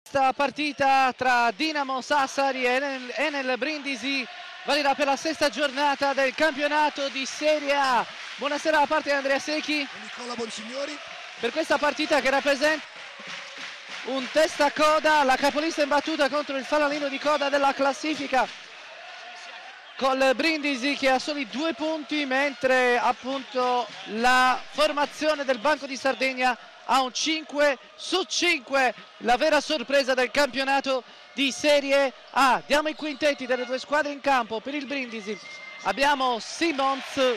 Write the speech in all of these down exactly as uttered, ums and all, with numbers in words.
Questa partita tra Dinamo Sassari e nel, e nel Brindisi valida per la sesta giornata del campionato di Serie A. Buonasera da parte di Andrea Secchi. Nicola Bonsignori. Per questa partita che rappresenta un testa coda, la capolista in battuta contro il fanalino di coda della classifica, col Brindisi che ha soli due punti, mentre appunto la formazione del Banco di Sardegna ha un cinque su cinque, la vera sorpresa del campionato di Serie A. Diamo i quintetti delle due squadre in campo. Per il Brindisi abbiamo Simons,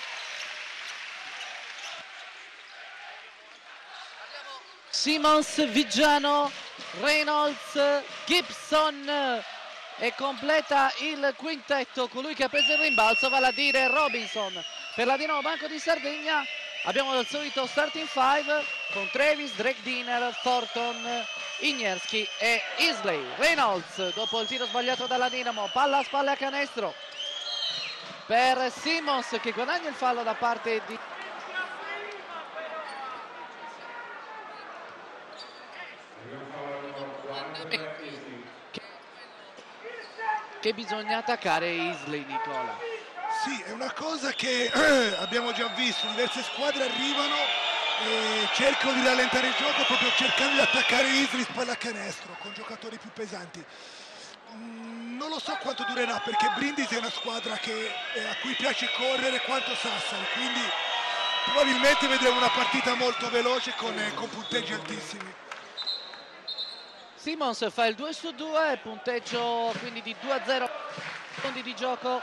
Simons, Viggiano, Reynolds, Gibson, e completa il quintetto colui che ha preso il rimbalzo, vale a dire Robinson. Per la Dinamo Banco di Sardegna abbiamo il solito starting five con Travis, Drake Diner, Thornton, Ignerski e Isley. Reynolds dopo il tiro sbagliato dalla Dinamo, palla a spalle a canestro per Simons che guadagna il fallo da parte di che bisogna attaccare Isley, Nicola. Sì, è una cosa che eh, abbiamo già visto, diverse squadre arrivano e cercano di rallentare il gioco proprio cercando di attaccare Isley spalla a canestro con giocatori più pesanti. Mm, non lo so quanto durerà perché Brindisi è una squadra che, eh, a cui piace correre quanto Sassari, quindi probabilmente vedremo una partita molto veloce con, eh, con punteggi altissimi. Simons fa il due su due, punteggio quindi di due a zero, secondi di gioco.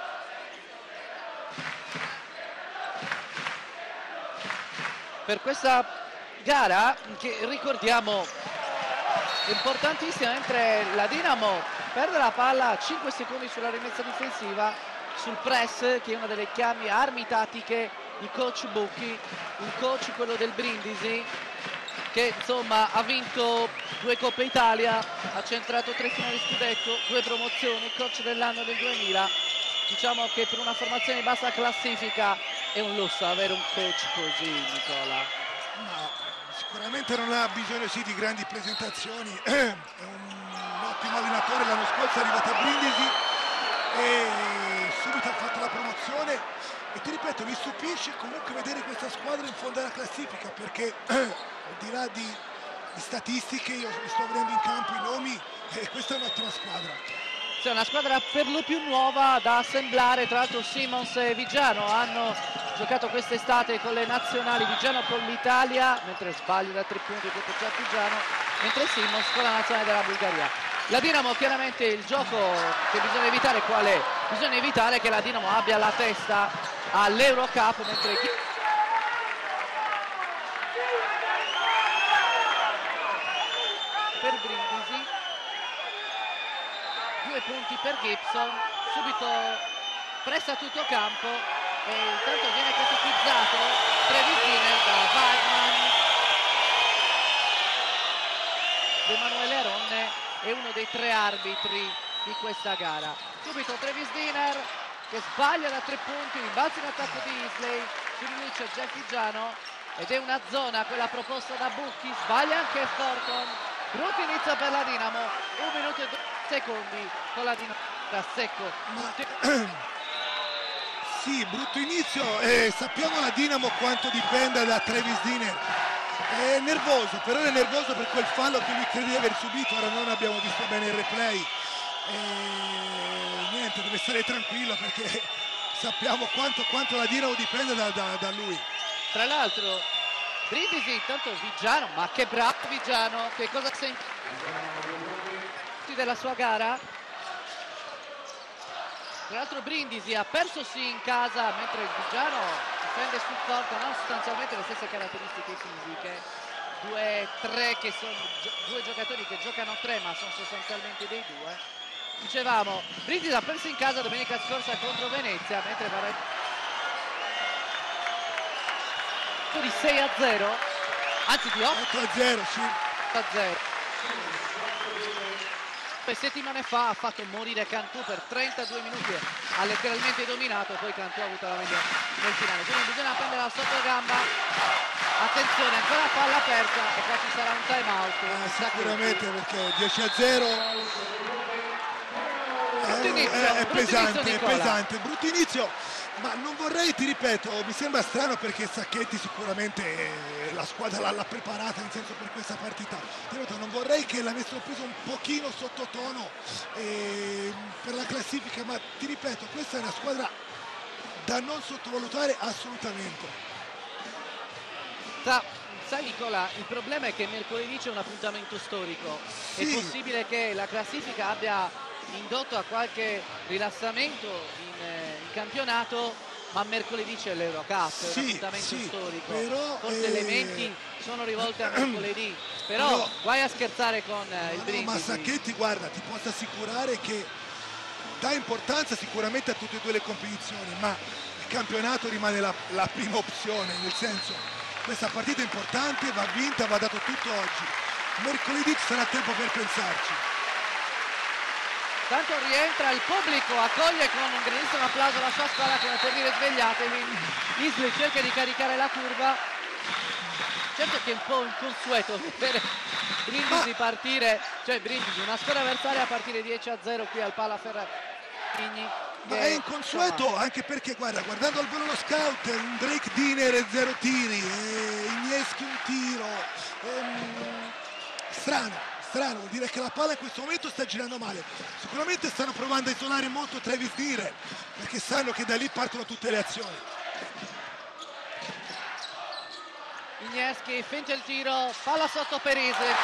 Per questa gara che ricordiamo importantissima, mentre la Dinamo perde la palla a cinque secondi sulla rimessa difensiva, sul press, che è una delle chiavi armi tattiche di coach Bucchi, un coach, quello del Brindisi, che insomma ha vinto due Coppe Italia, ha centrato tre finali scudetto, due promozioni, coach dell'anno del duemila. Diciamo che per una formazione di bassa classifica è un lusso avere un coach così, Nicola. No, sicuramente non ha bisogno sì di grandi presentazioni, è un, un ottimo allenatore, l'anno scorso è arrivato a Brindisi e subito ha fatto la promozione e ti ripeto, mi stupisce comunque vedere questa squadra in fondo alla classifica perché al di là di, di statistiche io mi sto vedendo in campo i nomi e questa è un'ottima squadra. C'è una squadra per lo più nuova da assemblare, tra l'altro Simons e Viggiano hanno giocato quest'estate con le nazionali, Viggiano con l'Italia, mentre sbaglia da tre punti contro già Viggiano, mentre Simons con la nazionale della Bulgaria. La Dinamo chiaramente il gioco che bisogna evitare qual è? Bisogna evitare che la Dinamo abbia la testa all'Eurocup, mentre chi... per Brindisi due punti per Gibson, subito presta tutto campo e intanto viene catetizzato Travis Diner da Wagner. Emanuele Aronne è uno dei tre arbitri di questa gara. Subito Travis Diner che sbaglia da tre punti, rimbalzo in attacco di Isley, si riduce Jeff Viggiano ed è una zona quella proposta da Bucchi, sbaglia anche Thornton. Brutto inizio per la Dinamo, un minuto e due secondi con la Dinamo da secco. Ma, sì, brutto inizio e sappiamo la Dinamo quanto dipende da Travis Diner. È nervoso, però è nervoso per quel fallo che lui crede di aver subito, ora non abbiamo visto bene il replay. E niente, deve stare tranquillo perché sappiamo quanto, quanto la Dinamo dipende da, da, da lui. Tra l'altro Brindisi intanto Viggiano, ma che bravo Viggiano, che cosa senti della sua gara? Tra l'altro Brindisi ha perso sì in casa, mentre il Viggiano difende sul Thornton, hanno sostanzialmente le stesse caratteristiche fisiche, due tre che sono due giocatori che giocano tre ma sono sostanzialmente dei due. Dicevamo, Brindisi ha perso in casa domenica scorsa contro Venezia, mentre varrà di sei a zero, anzi di otto a zero, sì. a zero. Due settimane fa ha fatto morire Cantù per trentadue minuti, ha letteralmente dominato, poi Cantù ha avuto la meglio nel finale, quindi bisogna prendere la sottogamba Attenzione, ancora palla aperta e qua ci sarà un time out. Eh, sicuramente, perché dieci a zero brutto è, inizio, è, è brutto pesante, inizio, è Nicola. pesante, brutto inizio, ma non vorrei, ti ripeto, mi sembra strano perché Sacchetti sicuramente eh, la squadra l'ha l'ha preparata, nel senso, per questa partita. Ti ripeto, non vorrei che l'avessero preso un pochino sottotono eh, per la classifica, ma ti ripeto, questa è una squadra da non sottovalutare assolutamente. Sa, sai Nicola, il problema è che mercoledì c'è un appuntamento storico. È Sì, possibile che la classifica abbia indotto a qualche rilassamento in, eh, in campionato, ma mercoledì c'è l'Eurocup, è un sì, appuntamento sì, storico. però Forse le eh, menti sono rivolte a mercoledì, però però guai a scherzare con eh, il no, no, ma Brindisi. Sacchetti, guarda, ti posso assicurare che dà importanza sicuramente a tutte e due le competizioni, ma il campionato rimane la, la prima opzione, nel senso, questa partita è importante, va vinta, va dato tutto oggi. Mercoledì ci sarà tempo per pensarci. Tanto rientra il pubblico, accoglie con un grandissimo applauso la sua squadra come per dire svegliatevi. Isley cerca di caricare la curva. Certo che è un po' inconsueto vedere Brindisi partire, cioè Brindisi, una squadra avversaria, a partire dieci a zero qui al Pala Ferragni. Ma è inconsueto insomma, anche perché, guarda, guardando al volo lo scout, un Drake Diner e zero tiri, e Inieschi un tiro, ehm, strano, strano, vuol dire che la palla in questo momento sta girando male. Sicuramente stanno provando a isolare molto Travis Diner, perché sanno che da lì partono tutte le azioni. Inieschi finge il tiro, palla sotto per Isley.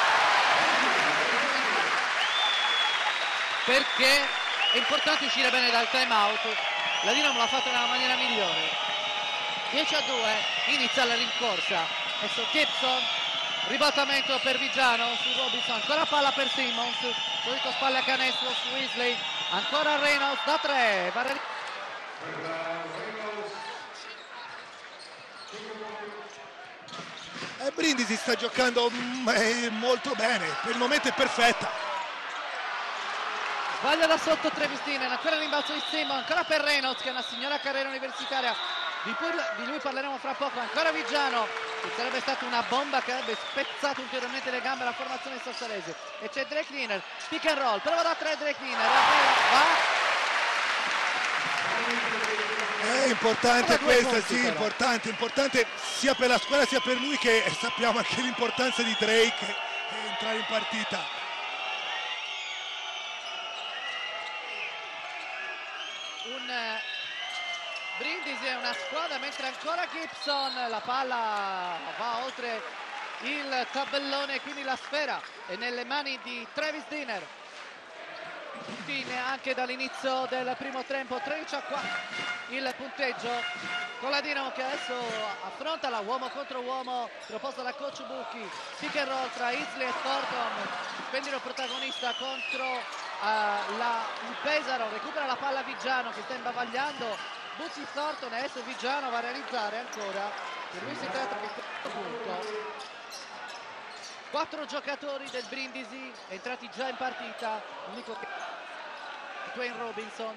Perché è importante uscire bene dal time out. La Dinamo l'ha fatto nella maniera migliore. dieci a due, inizia la rincorsa. Adesso Gibson, ribaltamento per Vigiano su Robinson, ancora palla per Simmons, solito spalle a canestro su Weasley, ancora Reynolds da tre. E Brindisi sta giocando mm, molto bene, per il momento è perfetta. Sbaglia da sotto Travis Diner, ancora rimbalzo di Simmons, ancora per Reynolds che è una signora carriera universitaria, di, cui, di lui parleremo fra poco, ancora Vigiano, che sarebbe stata una bomba che avrebbe spezzato ulteriormente le gambe alla formazione sassarese. E c'è Drake Diner, pick and roll, prova da tre Drake Diner, va. È importante questa, punti, sì, però. importante, importante sia per la squadra sia per lui, che sappiamo anche l'importanza di Drake che entrare in partita. Un eh, Brindisi è una squadra, mentre ancora Gibson, la palla va oltre il tabellone, quindi la sfera è nelle mani di Travis Diner. Fine anche dall'inizio del primo tempo, tredici a quattro il punteggio, con la Dinamo che adesso affronta la uomo contro uomo proposta da coach Bucchi, pick and roll tra Isley e Thornton, Spendiro protagonista contro uh, la, il Pesaro, recupera la palla Vigiano che sta imbavagliando Bucchi Thornton, e adesso Vigiano va a realizzare ancora, per lui si tratta di questo punto. Quattro giocatori del Brindisi entrati già in partita, l'unico che Dwayne Robinson,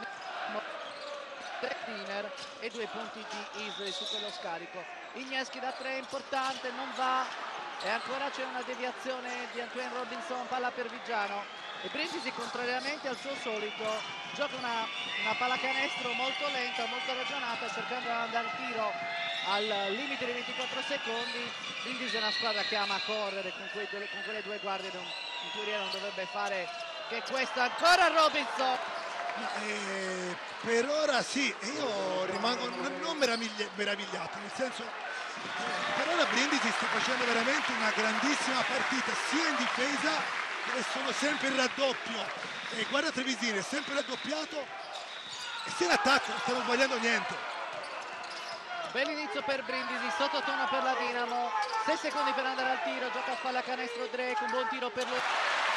Diner e due punti di Isley su quello scarico. Inieschi da tre importante, non va, e ancora c'è una deviazione di Antoine Robinson, palla per Vigiano, e Brindisi, contrariamente al suo solito, gioca una, una pallacanestro molto lenta, molto ragionata, cercando di andare al tiro al limite dei ventiquattro secondi. Brindisi è una squadra che ama correre con, quei, con quelle due guardie, non, in teoria non dovrebbe fare che questa. Ancora Robinson. Eh, per ora sì, e io rimango non meravigliato, nel senso, eh, per ora Brindisi sta facendo veramente una grandissima partita, sia in difesa, dove sono sempre in raddoppio, e guarda Trevisini, è sempre raddoppiato, e sia in attacco, non stanno sbagliando niente. Bell'inizio per Brindisi, sottotono per la Dinamo, sei secondi per andare al tiro, gioca a spalla canestro Drake, un buon tiro per lui.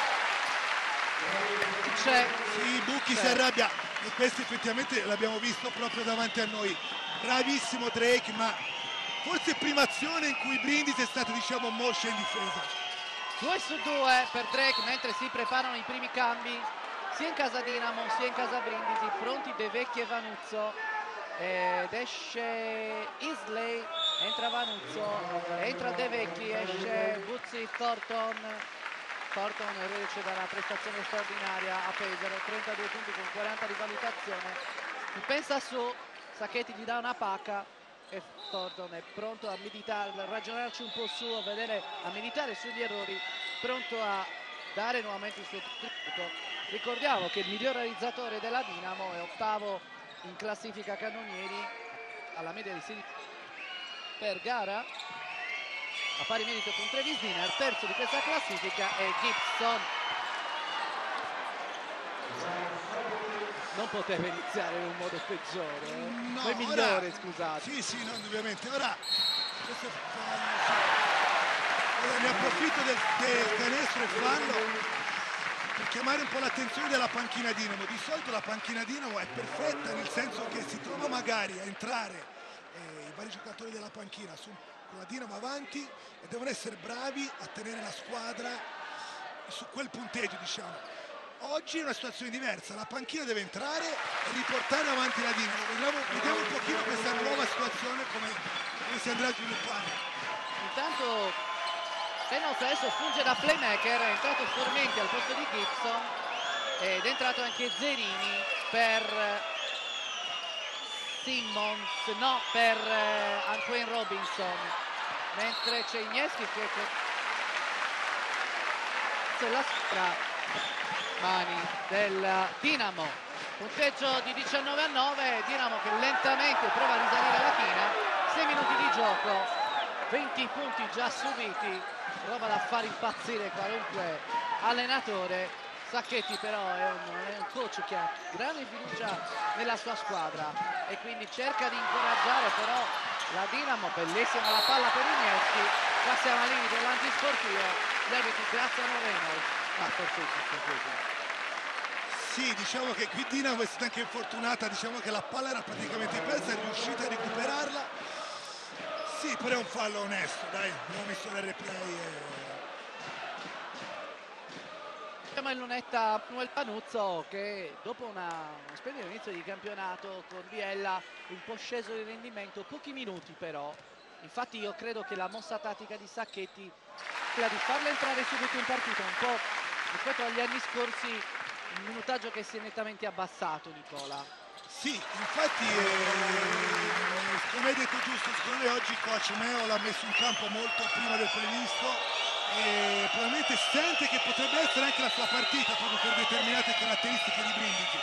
C'è. Sì, Bucchi si arrabbia, e questo effettivamente l'abbiamo visto proprio davanti a noi. Bravissimo Drake, ma forse prima azione in cui Brindisi è stata, diciamo, moscia in difesa. Due su due per Drake mentre si preparano i primi cambi sia in casa Dinamo sia in casa Brindisi, pronti De Vecchi e Vanuzzo, ed esce Isley entra Vanuzzo, entra De Vecchi, esce Buzzi, Thornton. Thornton riesce dalla prestazione straordinaria a Pesaro, trentadue punti con quaranta di valutazione. Si pensa su, Sacchetti gli dà una pacca e Thornton è pronto a meditare, a ragionarci un po' su, a vedere, a meditare sugli errori, pronto a dare nuovamente il suo contributo. Ricordiamo che il miglior realizzatore della Dinamo è ottavo in classifica cannonieri alla media di sedici per gara, a pari merito con Travis Diner. Terzo di questa classifica è Gibson. Non poteva iniziare in un modo peggiore, eh? No, o migliore, ora, scusate. Sì, sì, no, indubbiamente. Ora, questo è fallo, sì. Ora ne approfitto del, del canestro e fallo per chiamare un po' l'attenzione della panchina Dinamo. Di solito la panchina Dinamo è perfetta, nel senso che si trova magari a entrare eh, i vari giocatori della panchina su, con la Dinamo avanti e devono essere bravi a tenere la squadra su quel punteggio, diciamo. Oggi è una situazione diversa, la panchina deve entrare e riportare avanti la Dinamo. Vediamo, vediamo un pochino questa nuova situazione come, come si andrà a sviluppare. Intanto Reynolds adesso funge da playmaker, è entrato Formenti al posto di Gibson ed è entrato anche Zerini per Simmons, no, per Antoine Robinson, mentre c'è Igneschi che è la squadra mani del Dinamo. Punteggio di diciannove a nove, Dinamo che lentamente prova a risalire la china. sei minuti di gioco, venti punti già subiti, roba da far impazzire qualunque allenatore. Sacchetti però è un, è un coach che ha grande fiducia nella sua squadra e quindi cerca di incoraggiare però la Dinamo. Bellissima la palla per Igneschi, qua siamo al limite dell'antisportivo, gli arbitri graziano Reynolds. Ah, perfetto, perfetto. Sì, diciamo che qui Dinamo è stata anche infortunata, diciamo che la palla era praticamente persa, è riuscita a recuperarla. Sì, però è un fallo onesto, dai, abbiamo visto nel replay. E... Siamo in lunetta Manuel Panuzzo che dopo una, uno splendido inizio di campionato con Biella un po' sceso di rendimento, pochi minuti però. Infatti io credo che la mossa tattica di Sacchetti è quella di farla entrare subito in partita, un po' rispetto agli anni scorsi, un minutaggio che si è nettamente abbassato, Nicola. Sì, infatti, eh, come hai detto giusto, secondo me oggi il coach Meo l'ha messo in campo molto prima del previsto e probabilmente sente che potrebbe essere anche la sua partita proprio per determinate caratteristiche di Brindisi.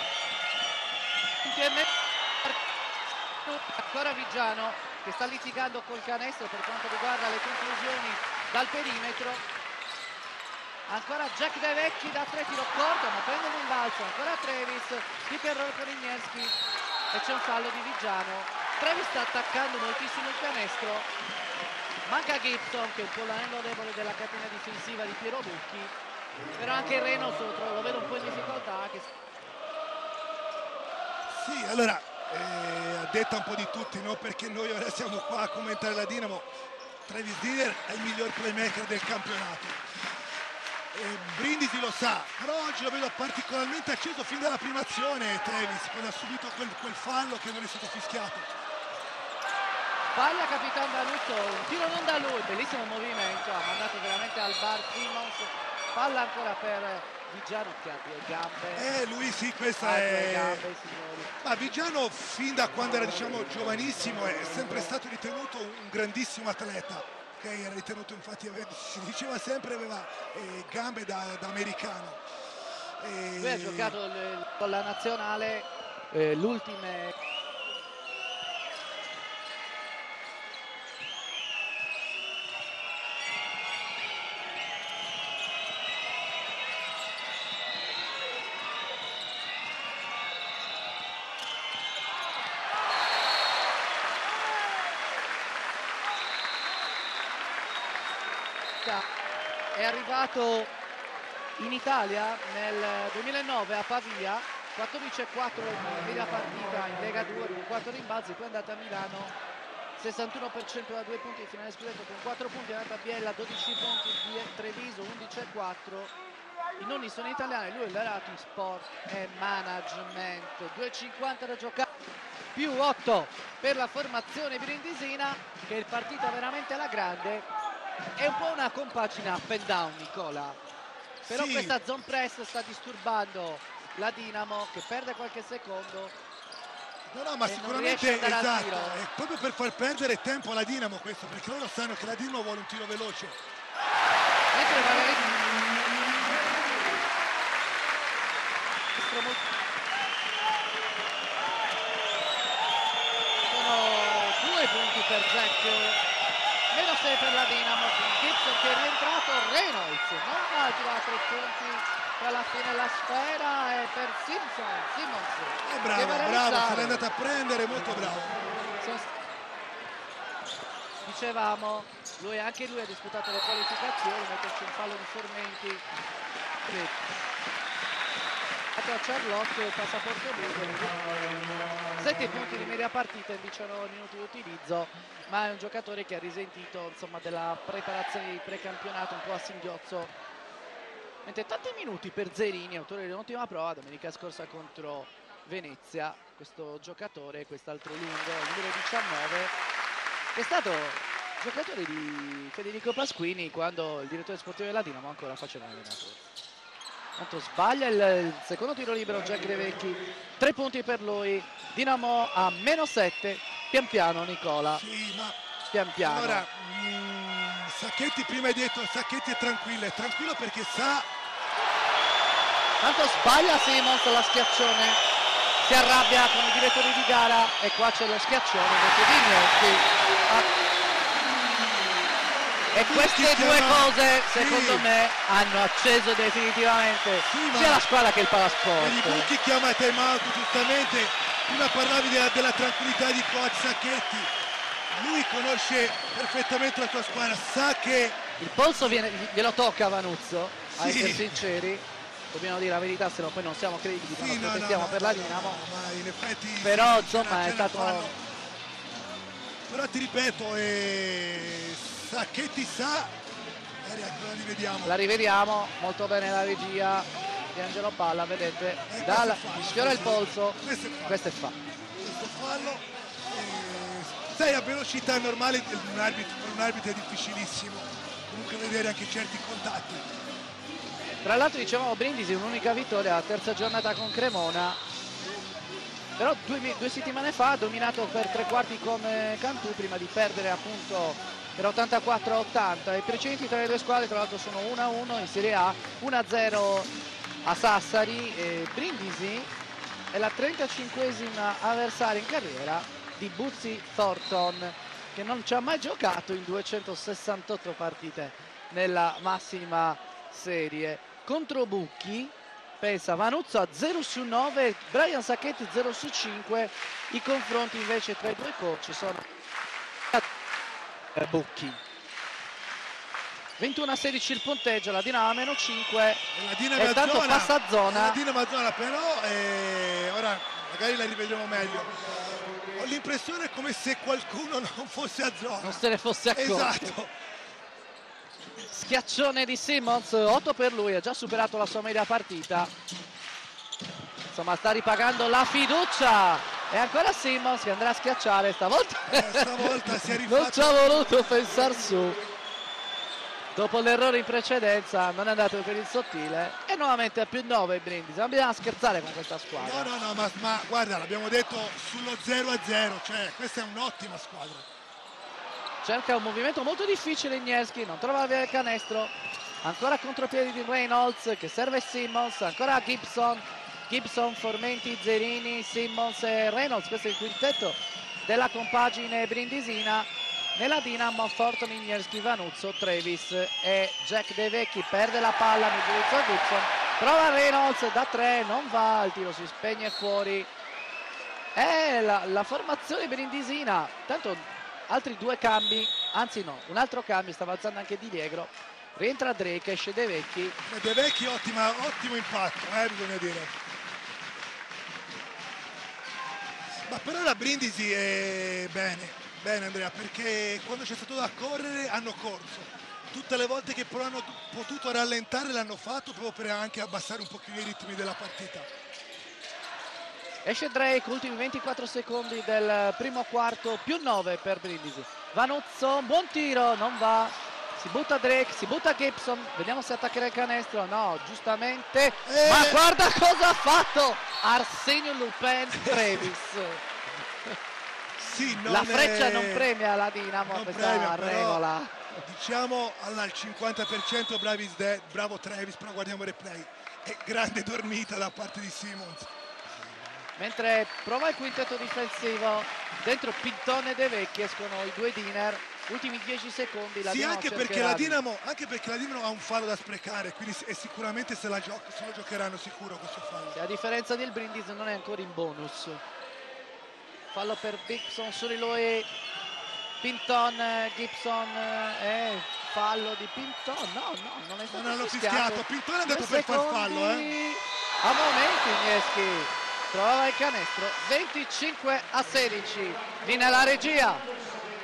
Ancora Viggiano che sta litigando col canestro per quanto riguarda le conclusioni dal perimetro. Ancora Jack De Vecchi da tre, tiro corto ma prende l'imbalzo, ancora Travis, pick and roll per Igneschi e c'è un fallo di Viggiano. Travis sta attaccando moltissimo il canestro, manca Gibson che è un po' l'anello debole della catena difensiva di Piero Bucchi, però anche Reynolds lo vedo un po' in difficoltà. Che... Sì, allora eh, a detta un po' di tutti, no? Perché noi ora siamo qua a commentare la Dinamo, Travis Diner è il miglior playmaker del campionato. Eh, Brindisi lo sa, però oggi lo vedo particolarmente acceso fin dalla prima azione Travis, quando ha subito quel, quel fallo che non è stato fischiato. Paglia Capitan Vanuzzo, un tiro non da lui, bellissimo movimento, ha mandato veramente al bar Simmons, palla ancora per Viggiano che ha due gambe. Eh, lui sì, questa ha è... due gambe, signori. Ma Viggiano fin da quando era diciamo giovanissimo è sempre stato ritenuto un grandissimo atleta. Okay, era ritenuto infatti, si diceva sempre aveva eh, gambe da, da americano. E... Lui ha giocato le, con la nazionale eh, l'ultime è arrivato in Italia nel duemilanove a Pavia, quattordici e quattro in media partita in Lega due con quattro rimbalzi, poi è andata a Milano sessantuno per cento da due punti in finale scudetto con quattro punti, è andata a Biella dodici punti di Treviso undici e quattro. I nonni sono italiani, lui è laureato in sport e management. Due e cinquanta da giocare. più otto per la formazione brindisina, che il partito veramente alla grande. È un po' una compagine up and down, Nicola, però Sì. questa zone press sta disturbando la Dinamo, che perde qualche secondo. No, no, ma e non sicuramente riesce ad andare al esatto, tiro. è proprio per far perdere tempo alla Dinamo questo, perché loro sanno che la Dinamo vuole un tiro veloce. Mentre magari sono due punti per Jack, meno sei per la Dinamo. Gibson che è rientrato, Reynolds non arriva a tre punti, alla fine la sfera è per Simpson. Simmons È bravo, bravo, se l'è andata a prendere, molto bravo. Dicevamo, lui, anche lui ha disputato le qualificazioni, metterci un fallo di Formenti. Sì. A Charlotte, il passaporto blu, sette punti di media partita in diciannove minuti di utilizzo, ma è un giocatore che ha risentito, insomma, della preparazione di precampionato un po' a singhiozzo. Mentre tanti minuti per Zerini, autore dell'ultima prova domenica scorsa contro Venezia, questo giocatore, quest'altro lungo, il numero diciannove, che è stato giocatore di Federico Pasquini quando il direttore sportivo della Dinamo ancora faceva l'allenatore. Tanto sbaglia il, il secondo tiro libero Jack De Vecchi, tre punti per lui, Dinamo a meno sette, pian piano Nicola. Sì, ma pian piano. Allora, mh, Sacchetti prima hai detto, Sacchetti è tranquillo, è tranquillo perché sa... Tanto sbaglia Simons, la schiaccione, si arrabbia con i direttori di gara e qua c'è lo schiaccione perché Vignetti. E queste due cose secondo sì. me hanno acceso definitivamente sì, sia la squadra che il Per i palasport. Bucchi chiama time out, giustamente. Prima parlavi della, della tranquillità di coach Sacchetti. Lui conosce perfettamente la tua squadra, sa che... Il polso viene, glielo tocca a Vanuzzo, a Sì. essere sinceri. Dobbiamo dire la verità, se no poi non siamo credibili quando Sì, no, protestiamo no, no, per no, la no, Dinamo. no, ma in effetti Però sì, insomma c'è è da stato... farlo. Però ti ripeto, eh, Sacchetti sa, eh, la rivediamo. La rivediamo, molto bene la regia di Angelo Palla, vedete, Eh, dal, fallo, sfiora il polso, questo è fallo. questo è fallo. Questo fallo, eh, sai, a velocità normale per un arbitro, per un arbitro è difficilissimo comunque vedere anche certi contatti. Tra l'altro dicevamo Brindisi un'unica vittoria, la terza giornata con Cremona, però due, due settimane fa ha dominato per tre quarti come Cantù prima di perdere appunto per ottantaquattro a ottanta. I precedenti tra le due squadre tra l'altro sono uno a uno in Serie A, uno a zero a Sassari. E Brindisi è la trentacinquesima avversaria in carriera di Buzzi Thornton, che non ci ha mai giocato in duecentosessantotto partite nella massima serie. Contro Bucchi, pensa, Vanuzzo a zero su nove, Brian Sacchetti zero su cinque, i confronti invece tra i due coach sono Bucchi. ventuno a sedici il punteggio, la Dinamo a meno cinque La Dinamo e a tanto zona, passa a zona. La Dinamo a zona però, eh, ora magari la rivedremo meglio. Ho l'impressione come se qualcuno non fosse a zona. Non se ne fosse accorto. Esatto. Schiaccione di Simmons, otto per lui, ha già superato la sua media partita. Insomma sta ripagando la fiducia. E ancora Simmons che andrà a schiacciare stavolta. Eh, stavolta si è rifatto. Non ci ha voluto pensare su. Dopo l'errore in precedenza non è andato per il sottile. E nuovamente a più nove Brindisi. Non bisogna scherzare con questa squadra. No, no, no, ma, ma guarda, l'abbiamo detto sullo zero a zero, cioè questa è un'ottima squadra. Cerca un movimento molto difficile Igneschi, non trova via il canestro. Ancora contropiedi di Reynolds che serve Simmons, ancora Gibson. Gibson, Formenti, Zerini, Simmons e Reynolds. Questo è il quintetto della compagine brindisina. Nella Dinamo Forton, Igneschi, Vanuzzo, Trevis e Jack De Vecchi. Perde la palla, mi giudizio Gibson. Prova Reynolds da tre, non va, il tiro si spegne fuori. È la, la formazione brindisina. Tanto altri due cambi, anzi no, un altro cambio, stava alzando anche Di Liegro, rientra Drake, esce De Vecchi. De Vecchi ottima, ottimo impatto, eh, bisogna dire. Ma però la Brindisi è bene, bene Andrea, perché quando c'è stato da correre hanno corso. Tutte le volte che però hanno potuto rallentare l'hanno fatto proprio per anche abbassare un pochino i ritmi della partita. Esce Drake, ultimi ventiquattro secondi del primo quarto, più nove per Brindisi. Vanuzzo, buon tiro, non va. Si butta Drake, si butta Gibson, vediamo se attaccherà il canestro. No, giustamente. Eh. Ma guarda cosa ha fatto Arsenio Lupin Trevis. Sì, non La freccia è... non premia la Dinamo, non questa premia, però, regola. diciamo al cinquanta per cento bravi Sde, bravo Trevis, però guardiamo il replay. È grande dormita da parte di Simmons. Mentre prova il quintetto difensivo, dentro Pintone e De Vecchi escono i due Diner, ultimi dieci secondi. La Sì, Dinamo anche perché la di... Dinamo, anche perché la Dinamo ha un fallo da sprecare, quindi e sicuramente se, la gio se lo giocheranno sicuro questo fallo. Sì, a differenza del Brindisi non è ancora in bonus. Fallo per Gibson su di lui, Pinton, Gibson, eh, fallo di Pinton, no, no, non è stato Non hanno fischiato. fischiato, Pinton è andato Due per far fallo, eh. secondi. A momenti Mieschi trova il canestro, venticinque a sedici, linea la regia.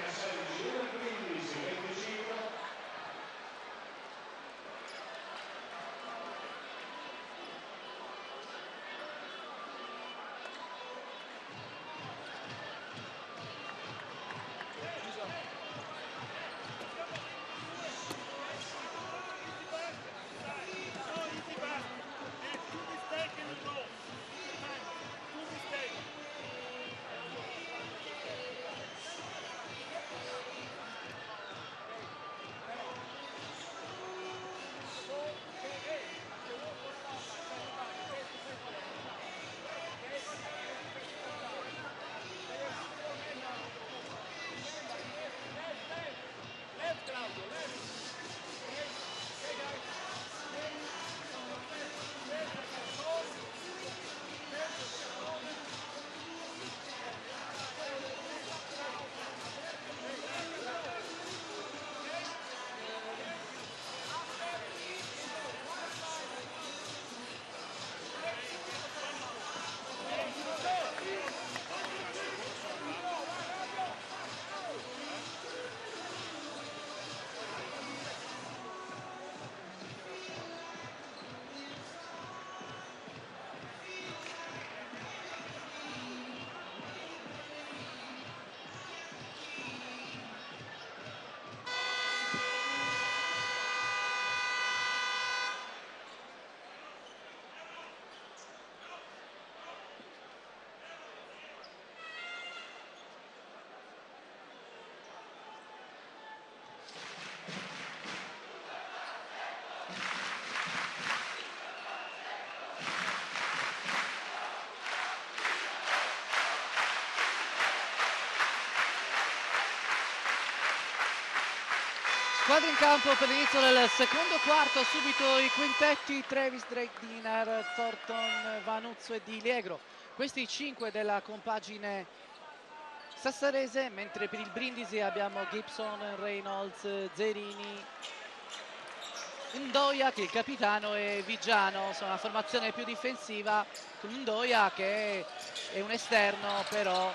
Squadra in campo per l'inizio del secondo quarto, subito i quintetti Trevis, Drake, Diner, Thornton, Vanuzzo e Di Liegro. Questi cinque della compagine sassarese, mentre per il Brindisi abbiamo Gibson, Reynolds, Zerini, Ndoia che è il capitano e Vigiano. Sono una formazione più difensiva con Ndoia che è un esterno, però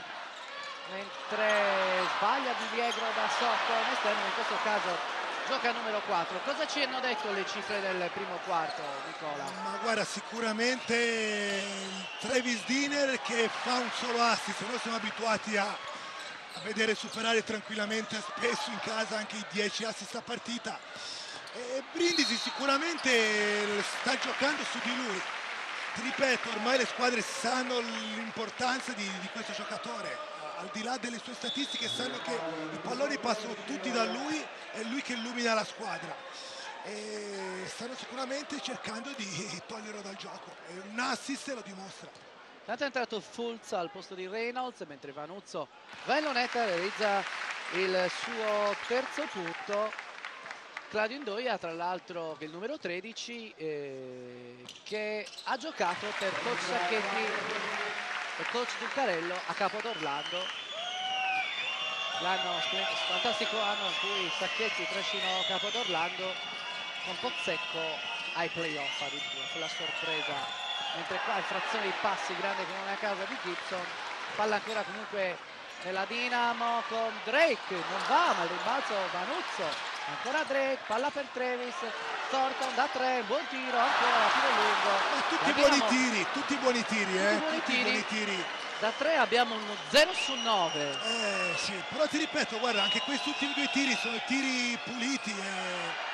mentre sbaglia Di Liegro da sotto, un esterno in questo caso gioca numero quattro. Cosa ci hanno detto le cifre del primo quarto, Nicola? Ma guarda, sicuramente il Trevis Diner che fa un solo assist. Noi siamo abituati a, a vedere superare tranquillamente spesso in casa anche i dieci assist a partita, e Brindisi sicuramente sta giocando su di lui. Ti ripeto, ormai le squadre sanno l'importanza di, di questo giocatore. Al di là delle sue statistiche sanno che i palloni passano tutti da lui, è lui che illumina la squadra e stanno sicuramente cercando di toglierlo dal gioco, e un assist lo dimostra. Tanto è entrato Fulz al posto di Reynolds, mentre Vanuzzo va in lunetta, realizza il suo terzo punto. Claudio Ndoia, tra l'altro, che è il numero tredici, eh, che ha giocato per coach Sacchetti e coach Zuccarello a Capo d'Orlando. L'anno fantastico anno in cui Sacchetti trascinò Capo d'Orlando con Pozzecco ai playoff addirittura, fu la sorpresa. Mentre qua in frazione di passi, grande come una casa di Gibson, palla ancora comunque nella Dinamo con Drake, non va, ma il rimbalzo Vanuzzo. Ancora Drake, palla per Trevis, Thornton da tre, buon tiro, ancora tiro lungo. Ma tutti La buoni Dinamo- tiri, tutti buoni tiri, eh, buoni tutti tiri. buoni tiri. Da tre abbiamo uno zero su nove. Eh sì, però ti ripeto, guarda, anche questi ultimi due tiri sono tiri puliti. Eh.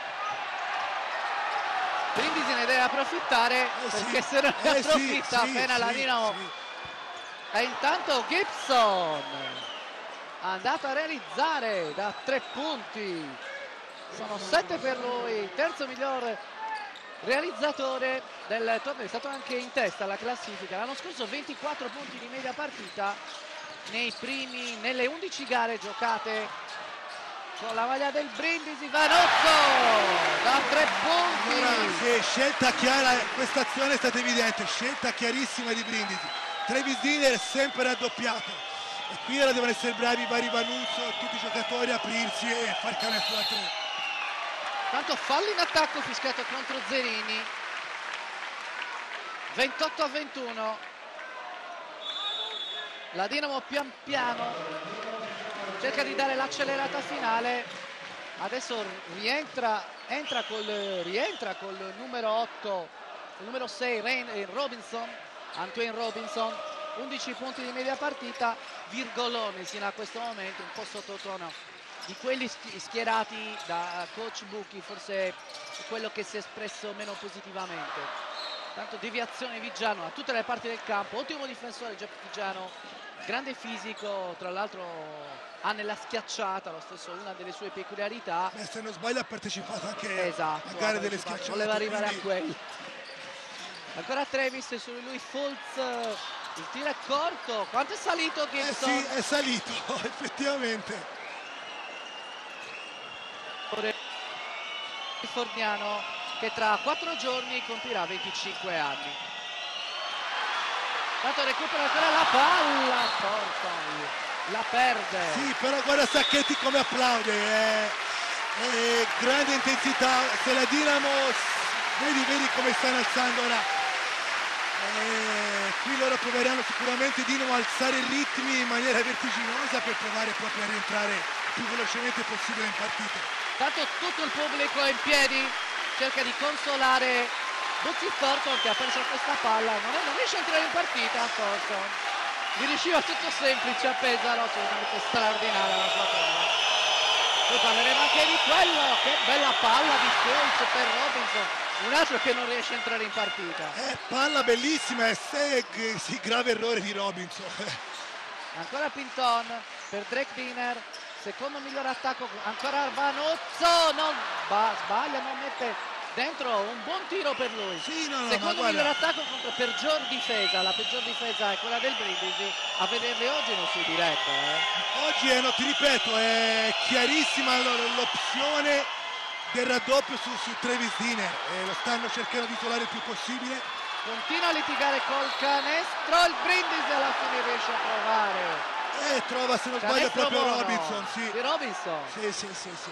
Brindisi ne deve approfittare Eh sì, perché se non ne eh sì, approfitta sì, appena la sì, Dinamo. sì. E intanto Gibson andato a realizzare da tre punti. Sono sette per lui, terzo miglior realizzatore del torneo, è stato anche in testa alla classifica. L'anno scorso ventiquattro punti di media partita nei primi, nelle undici gare giocate con la maglia del Brindisi. Vanozzo da tre punti. Allora, sì, scelta chiara, questa azione è stata evidente, scelta chiarissima di Brindisi. Travis Diner è sempre raddoppiato e qui ora devono essere bravi i vari Vanuzzo, tutti i giocatori a aprirsi e far canestro da tre. Tanto fallo in attacco fischiato contro Zerini. ventotto a ventuno. La Dinamo pian piano cerca di dare l'accelerata finale. Adesso rientra, entra col, rientra col numero otto, il numero sei Rain, Robinson, Antoine Robinson, undici punti di media partita, virgolone sino a questo momento, un po' sottotono di quelli schierati da coach Bucchi, forse quello che si è espresso meno positivamente. Tanto deviazione Viggiano a tutte le parti del campo, ottimo difensore Jeff Viggiano, grande fisico, tra l'altro ha nella schiacciata, lo stesso una delle sue peculiarità. Beh, se non sbaglio ha partecipato anche Esatto, a gare delle schiacciate. Voleva arrivare quindi... a quello. Ancora Travis e su lui Fultz, il tiro è corto, quanto è salito Gibson? Eh sì, è salito, effettivamente. Californiano che tra quattro giorni compirà venticinque anni. Tanto recupera ancora la palla, Thornton la perde. Sì, però guarda Sacchetti come applaude, eh. Eh, grande intensità, se la Dinamo, vedi, vedi come stanno alzando ora. Eh, qui loro proveranno sicuramente Dinamo a alzare i ritmi in maniera vertiginosa per provare proprio a rientrare il più velocemente possibile in partita. Tanto tutto il pubblico è in piedi, cerca di consolare Buzzi Thornton che ha perso questa palla, non, è, non riesce a entrare in partita Thornton, gli riusciva tutto semplice a Pesaro, assolutamente straordinaria la sua prova. Poi parleremo anche di quello, che bella palla di Fultz per Robinson, un altro che non riesce a entrare in partita. Eh, palla bellissima, e Seg, sì, grave errore di Robinson. Ancora Pinton per Drake Diner, secondo miglior attacco, ancora Vanozzo, non ba, sbaglia, non mette dentro, un buon tiro per lui. Sì, no, no, secondo ma miglior guarda, attacco contro peggior difesa, la peggior difesa è quella del Brindisi, a vederle oggi non si direbbe. Eh. oggi è, no, ti ripeto, è chiarissima l'opzione del raddoppio su, su Travis Diner, e lo stanno cercando di isolare il più possibile. Continua a litigare col canestro, il Brindisi alla fine riesce a trovare. Eh, trova se non sbaglio Canestro proprio buono Robinson, sì. di Robinson. Sì, sì, sì, sì.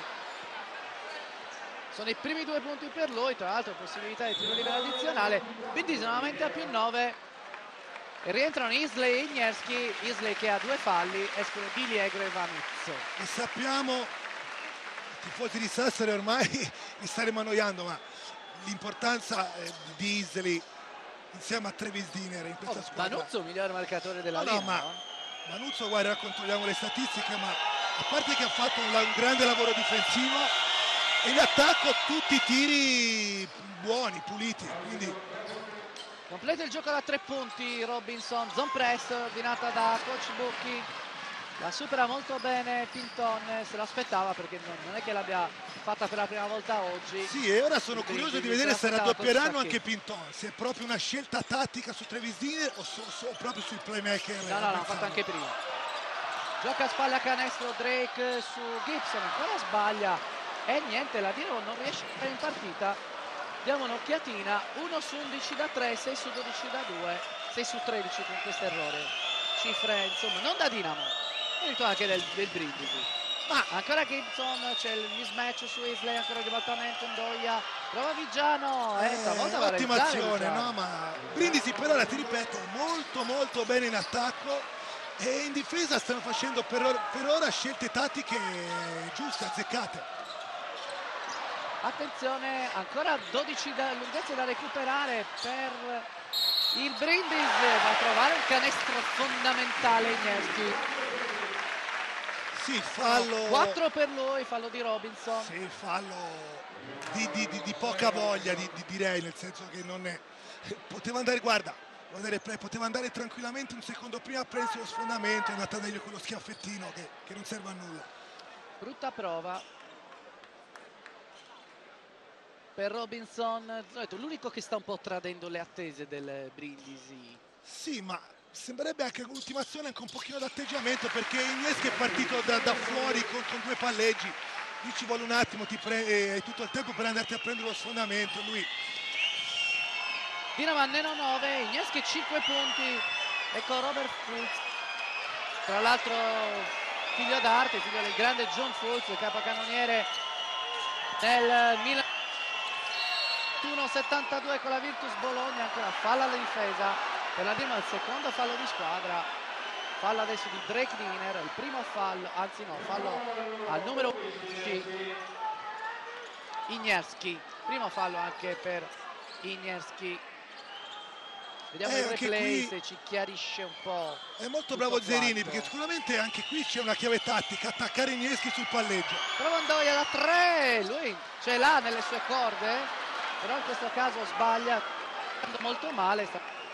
Sono i primi due punti per lui, tra l'altro possibilità di tiro libero addizionale. Brindisi nuovamente a più nove. E rientrano Isley e Ignerski, Isley che ha due falli, escono Biliegro e Vanuzzo. E sappiamo, i tifosi di Sassari ormai mi staremo annoiando, ma l'importanza eh, di Isley insieme a Travis Diner in questa Oh, squadra. Vanuzzo, miglior marcatore della No, no, Dinamo. ma Vanuzzo, guarda, controlliamo le statistiche, ma a parte che ha fatto un, un grande lavoro difensivo, e in attacco tutti i tiri buoni, puliti, quindi Completa il gioco da tre punti Robinson, zone press ordinata da coach Bucchi, la supera molto bene Pinton, se l'aspettava perché non, non è che l'abbia fatta per la prima volta oggi. sì, e ora sono Quindi curioso di se vedere se l'aspettava raddoppieranno coach anche Pinton, se è proprio una scelta tattica su Travis Diner o, so, so, proprio sui playmaker. No, no, l'hanno fatto anche prima. Gioca a spalla canestro Drake su Gibson, ancora sbaglia e niente, la Dinamo non riesce a entrare in partita. Diamo un'occhiatina, uno su undici da tre, sei su dodici da due, sei su tredici con questo errore. Cifre, insomma, non da Dinamo, merito anche del, del Brindisi. Ma ancora Gibson, c'è il mismatch su Isley, ancora il ribaltamento in Doia, prova Viggiano, eh, Eh, stavolta va a ottima realizzare azione, Viggiano. no? Ma Brindisi per ora, ti ripeto, molto molto bene in attacco, e in difesa stanno facendo per ora, per ora scelte tattiche giuste, azzeccate. Attenzione, ancora dodici da, lunghezze da recuperare per il Brindisi, va a trovare un canestro fondamentale Igneschi. Sì, fallo. quattro per lui, fallo di Robinson. Sì, fallo di, di, di, di poca voglia, di, di, direi, nel senso che non è. Poteva andare, guarda, poteva andare tranquillamente un secondo prima a prendersi lo sfondamento, è andata meglio quello schiaffettino che, che non serve a nulla. Brutta prova per Robinson, l'unico che sta un po' tradendo le attese del Brindisi. Sì, ma sembrerebbe anche l'ultimazione anche un pochino d'atteggiamento, perché Igneschi è partito da, da fuori con, con due palleggi, lì ci vuole un attimo, ti pre eh, hai tutto il tempo per andarti a prendere lo sfondamento. Lui Dinamo a meno nove, Igneschi cinque punti, ecco Robert Fultz, tra l'altro figlio d'arte, figlio del grande John Fultz, capocannoniere del Milan. uno settantadue con la Virtus Bologna, ancora falla alla difesa per la Dinamo, il secondo fallo di squadra, fallo adesso di Drake Diner, il primo fallo, anzi no, fallo al numero undici Igneschi, primo fallo anche per Igneschi. Vediamo eh, il replay qui se ci chiarisce un po'. È molto bravo Zerini, perché sicuramente anche qui c'è una chiave tattica, attaccare Igneschi sul palleggio. Prova Andoia da tre, lui ce l'ha nelle sue corde, però in questo caso sbaglia molto male.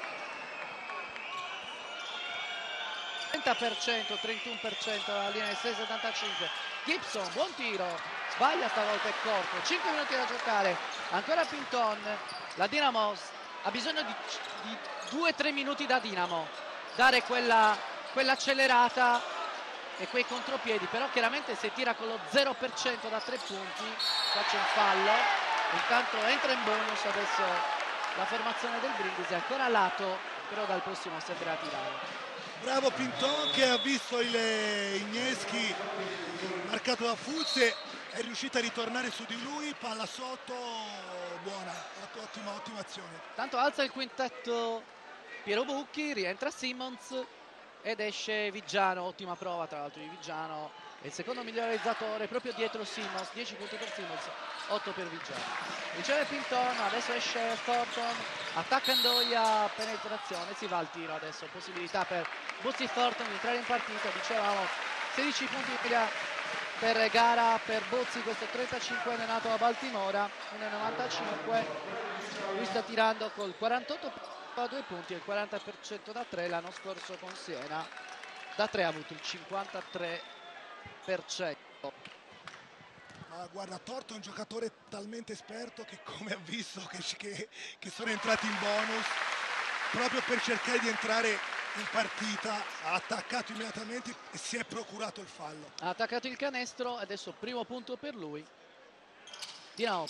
trenta per cento, trentuno per cento alla linea del sei settantacinque. Gibson, buon tiro, sbaglia stavolta il corpo. cinque minuti da giocare, ancora Pinton. La Dinamo ha bisogno di, di due tre minuti da Dinamo, dare quella quell'accelerata e quei contropiedi, però chiaramente se tira con lo zero per cento da tre punti faccia un fallo. Intanto entra in bonus adesso la formazione del Brindisi, ancora a lato, però dal prossimo sembra tirare. Bravo Pinton che ha visto il Igneschi marcato da Fultz, è riuscito a ritornare su di lui, palla sotto, buona, ottima, ottima azione. Tanto alza il quintetto Piero Bucchi, rientra Simmons ed esce Viggiano, ottima prova tra l'altro di Viggiano, è il secondo miglior realizzatore proprio dietro Simmons, dieci punti per Simmons, otto per Viggiano. Riceve Pinton, adesso esce Thornton, attacca Andoia, penetrazione, si va al tiro adesso, possibilità per Buzzi Thornton di entrare in partita, dicevamo sedici punti per gara per Buzzi, questo trentacinquenne nato a Baltimora, uno virgola novantacinque, lui sta tirando col quarantotto a due punti e il quaranta per cento da tre, l'anno scorso con Siena da tre ha avuto il cinquantatré per cento. Ma guarda, Thornton è un giocatore talmente esperto che, come ha visto che, che, che sono entrati in bonus proprio per cercare di entrare in partita, ha attaccato immediatamente e si è procurato il fallo. Ha attaccato il canestro, adesso primo punto per lui. Dinamo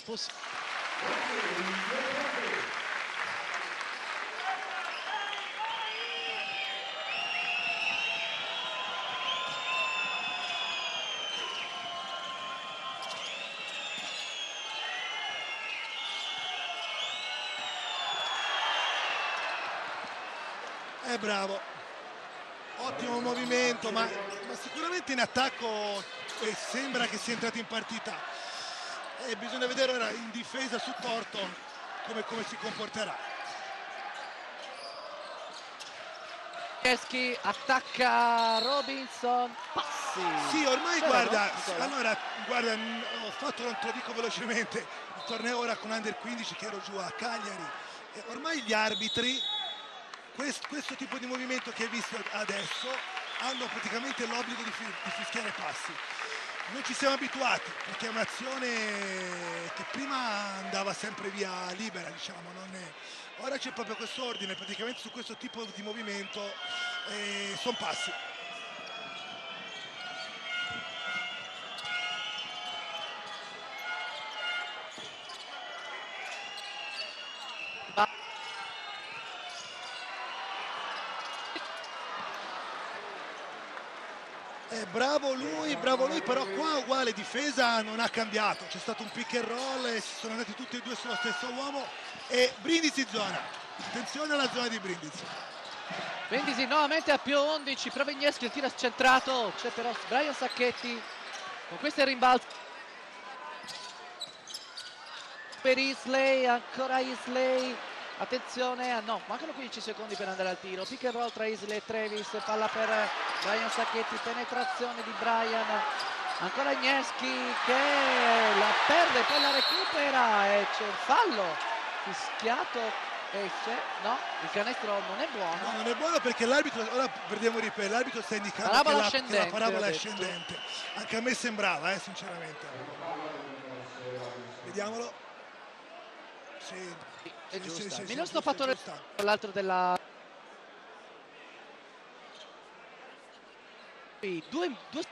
È bravo, ottimo movimento, ma, ma sicuramente in attacco eh, sembra che sia entrato in partita. Eh, bisogna vedere ora in difesa su Thornton come, come si comporterà. Igneschi attacca Robinson, passi. Sì, ormai guarda, allora guarda, ho fatto, non te lo dico velocemente, il torneo ora con Under quindici che ero giù a Cagliari, e ormai gli arbitri Questo, questo tipo di movimento che hai visto adesso hanno praticamente l'obbligo di, di fischiare passi. Noi ci siamo abituati perché è un'azione che prima andava sempre via libera, diciamo, non è... ora c'è proprio questo ordine, praticamente su questo tipo di movimento eh, sono passi. Eh, bravo lui, bravo lui, però qua uguale difesa non ha cambiato, c'è stato un pick and roll e si sono andati tutti e due sullo stesso uomo e Brindisi zona, attenzione alla zona di Brindisi. Brindisi nuovamente a più undici, prova Igneschi, il tiro centrato, c'è però Brian Sacchetti, con questo è il rimbalzo. per Isley, ancora Isley, attenzione, ah no, mancano quindici secondi per andare al tiro, pick and roll tra Isley e Travis, palla per Brian Sacchetti, penetrazione di Brian, ancora Agnieszki che la perde, poi la recupera e c'è un fallo fischiato, esce, no, il canestro non è buono. No, non è buono perché l'arbitro, ora perdiamo il replay, l'arbitro sta indicando Parabola che la, ascendente, che la parabola ha è detto. ascendente. Anche a me sembrava, eh, sinceramente. Vediamolo. Sì, Sì, è sì, giusta. sì, sì, Il sì, miglior giusta, stoppatore giusta. l'altro della due, due...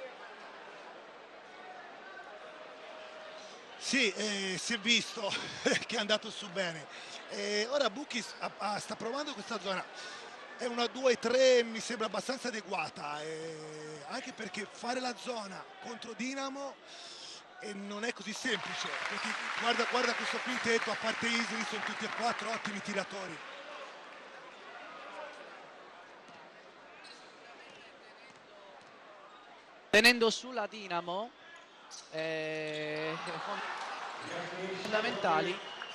Sì, eh, si è visto che è andato su bene. Eh, ora Bucchi sta provando questa zona. È una due tre, mi sembra abbastanza adeguata, eh, anche perché fare la zona contro Dinamo eh, non è così semplice. Perché guarda, guarda questo quintetto, a parte Isri, sono tutti e quattro ottimi tiratori. Tenendo sulla Dinamo, eh, fondamentali.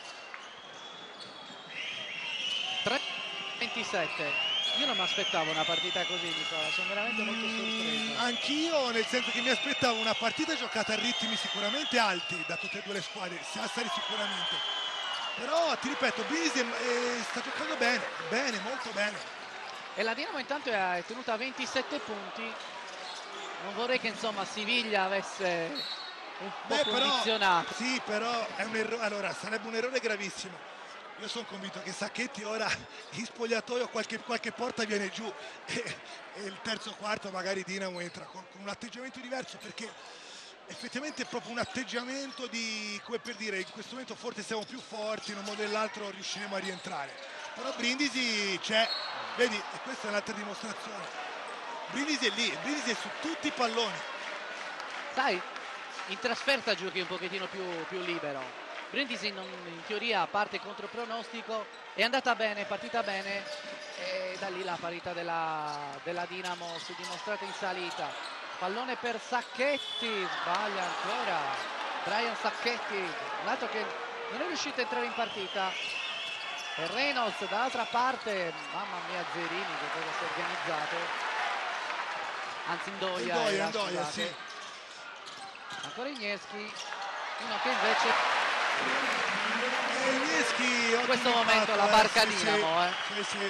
tre ventisette. Io non mi aspettavo una partita così, Nicola, sono veramente molto sorpreso. Mm, anch'io, nel senso che mi aspettavo una partita giocata a ritmi sicuramente alti da tutte e due le squadre, Sassari sicuramente. Però ti ripeto, Brindisi eh, sta giocando bene, bene, molto bene. E la Dinamo intanto è tenuta a ventisette punti. Non vorrei che insomma Siviglia avesse un po' Beh, però, condizionato. sì, però è un errore, allora sarebbe un errore gravissimo. Io sono convinto che Sacchetti ora in spogliatoio qualche, qualche porta viene giù e, e il terzo quarto magari Dinamo entra con, con un atteggiamento diverso, perché effettivamente è proprio un atteggiamento di, come per dire, in questo momento forse siamo più forti, in un modo o nell'altro riusciremo a rientrare. Però Brindisi c'è, vedi, e questa è un'altra dimostrazione. Brindisi è lì, Brindisi è su tutti i palloni. Sai, in trasferta giochi un pochettino più, più libero. Brindisi non, in teoria parte contro pronostico, è andata bene, è partita bene e da lì la parità della, della Dinamo si è dimostrata in salita. Pallone per Sacchetti, sbaglia ancora Brian Sacchetti, un altro che non è riuscito a entrare in partita. E Reynolds dall'altra parte, mamma mia Zerini che cosa si è organizzato, anzi Indoia, Indoia, era, Indoia, scusate. sì. Ancora Agnieszki, uno che invece Agnieszki, in questo ottimo momento impatto, la eh, barca sì, Dinamo, eh. sì, sì.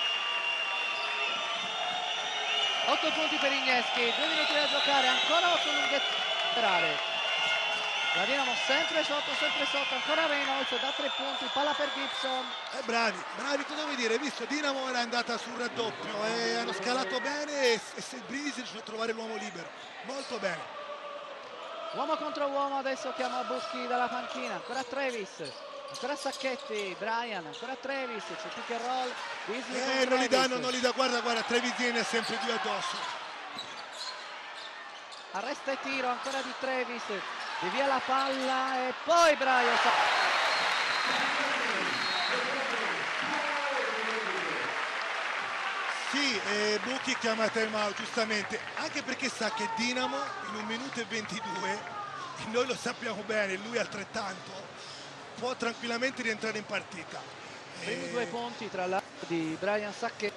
otto punti per Agnieszki, due minuti da giocare, ancora otto lunghette. La Dinamo sempre sotto, sempre sotto, ancora Reynolds da tre punti, palla per Gibson. Eh, bravi, bravi, cosa vuoi dire? Hai visto, Dinamo era andata sul raddoppio e hanno scalato bene e, e se Brindisi riesce a trovare l'uomo libero, molto bene. Uomo contro uomo, adesso chiama Bucchi dalla panchina, ancora Travis, ancora Sacchetti, Brian, ancora Travis, c'è pick and roll, Beasley con Eh, non li Travis. danno, non li dà, guarda, guarda, Trevisini è sempre due addosso. Arresta e tiro ancora di Travis, devia la palla e poi Brian. Sì, eh, Bucchi chiama time out giustamente, anche perché sa che Dinamo in un minuto e ventidue, e noi lo sappiamo bene, lui altrettanto, può tranquillamente rientrare in partita. Primi Eh, due punti tra l'altro di Brian Sacchetti,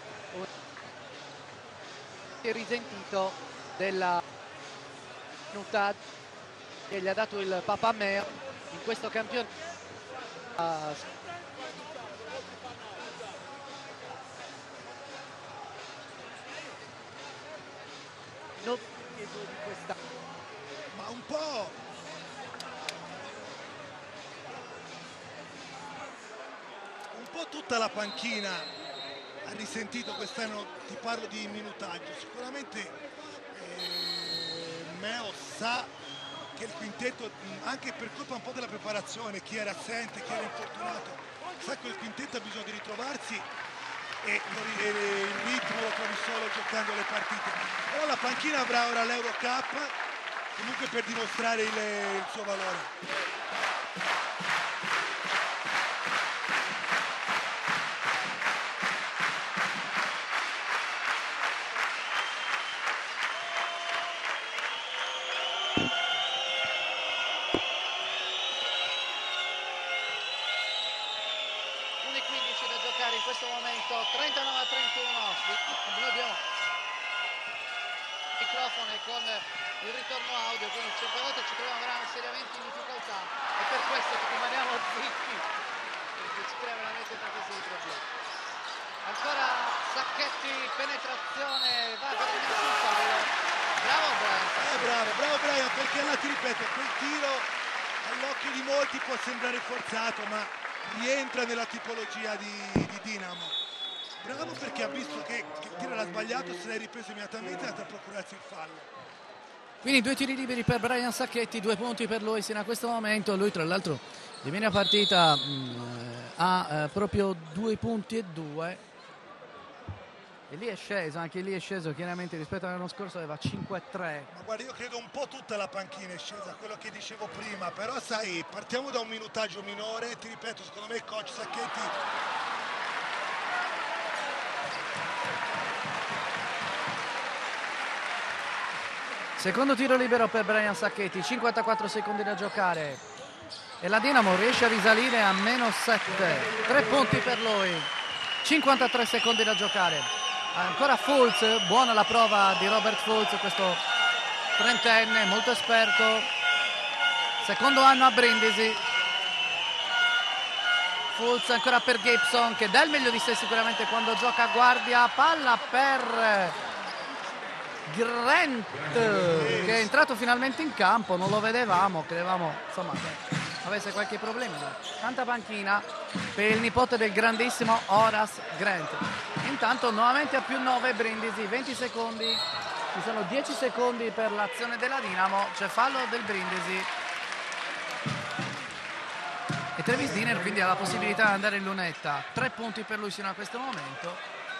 risentito della minuta che gli ha dato il Papa Meo in questo campionato. Non di questa. ma un po' un po' tutta la panchina ha risentito quest'anno, ti parlo di minutaggio, sicuramente eh, Meo sa che il quintetto, anche per colpa un po' della preparazione, chi era assente, chi era infortunato, sa che il quintetto ha bisogno di ritrovarsi e, e il ritmo lo trovi solo giocando le partite. Però la panchina avrà ora l'Euro Cup comunque per dimostrare il, il suo valore. e quindici da giocare in questo momento, trentanove a trentuno. Noi abbiamo il microfono e con il ritorno audio, quindi certe volte ci troviamo veramente seriamente in difficoltà, e per questo che rimaniamo zitti, perché ci crea veramente tantissimi problemi. Ancora Sacchetti, penetrazione, va per il sul fallo. Bravo Brian. Eh, bravo, bravo Brian, perché allora ti ripeto, quel tiro all'occhio di molti può sembrare forzato, ma rientra nella tipologia di, di Dinamo. Bravo perché ha visto che, che il tiro l'ha sbagliato, se l'è ripreso immediatamente e è andato a procurarsi il fallo. Quindi due tiri liberi per Brian Sacchetti, due punti per lui sino a questo momento. Lui tra l'altro di media partita mh, ha eh, proprio due punti e due. E lì è sceso, anche lì è sceso chiaramente rispetto all'anno scorso, aveva cinque a tre. Ma guarda, io credo un po' tutta la panchina è scesa, quello che dicevo prima, però sai, partiamo da un minutaggio minore, ti ripeto, secondo me il coach Sacchetti Secondo tiro libero per Brian Sacchetti, cinquantaquattro secondi da giocare e la Dinamo riesce a risalire a meno sette, tre punti per lui, cinquantatré secondi da giocare. Ancora Fultz, buona la prova di Robert Fultz, questo trentenne molto esperto, secondo anno a Brindisi. Fultz ancora per Gibson che dà il meglio di sé sicuramente quando gioca a guardia, palla per Grant che è entrato finalmente in campo, non lo vedevamo, credevamo insomma che avesse qualche problema. Tanta panchina per il nipote del grandissimo Horace Grant. Intanto nuovamente a più nove Brindisi, venti secondi, ci sono dieci secondi per l'azione della Dinamo, c'è fallo del Brindisi e Travis Diner quindi ha la possibilità di andare in lunetta, tre punti per lui sino a questo momento.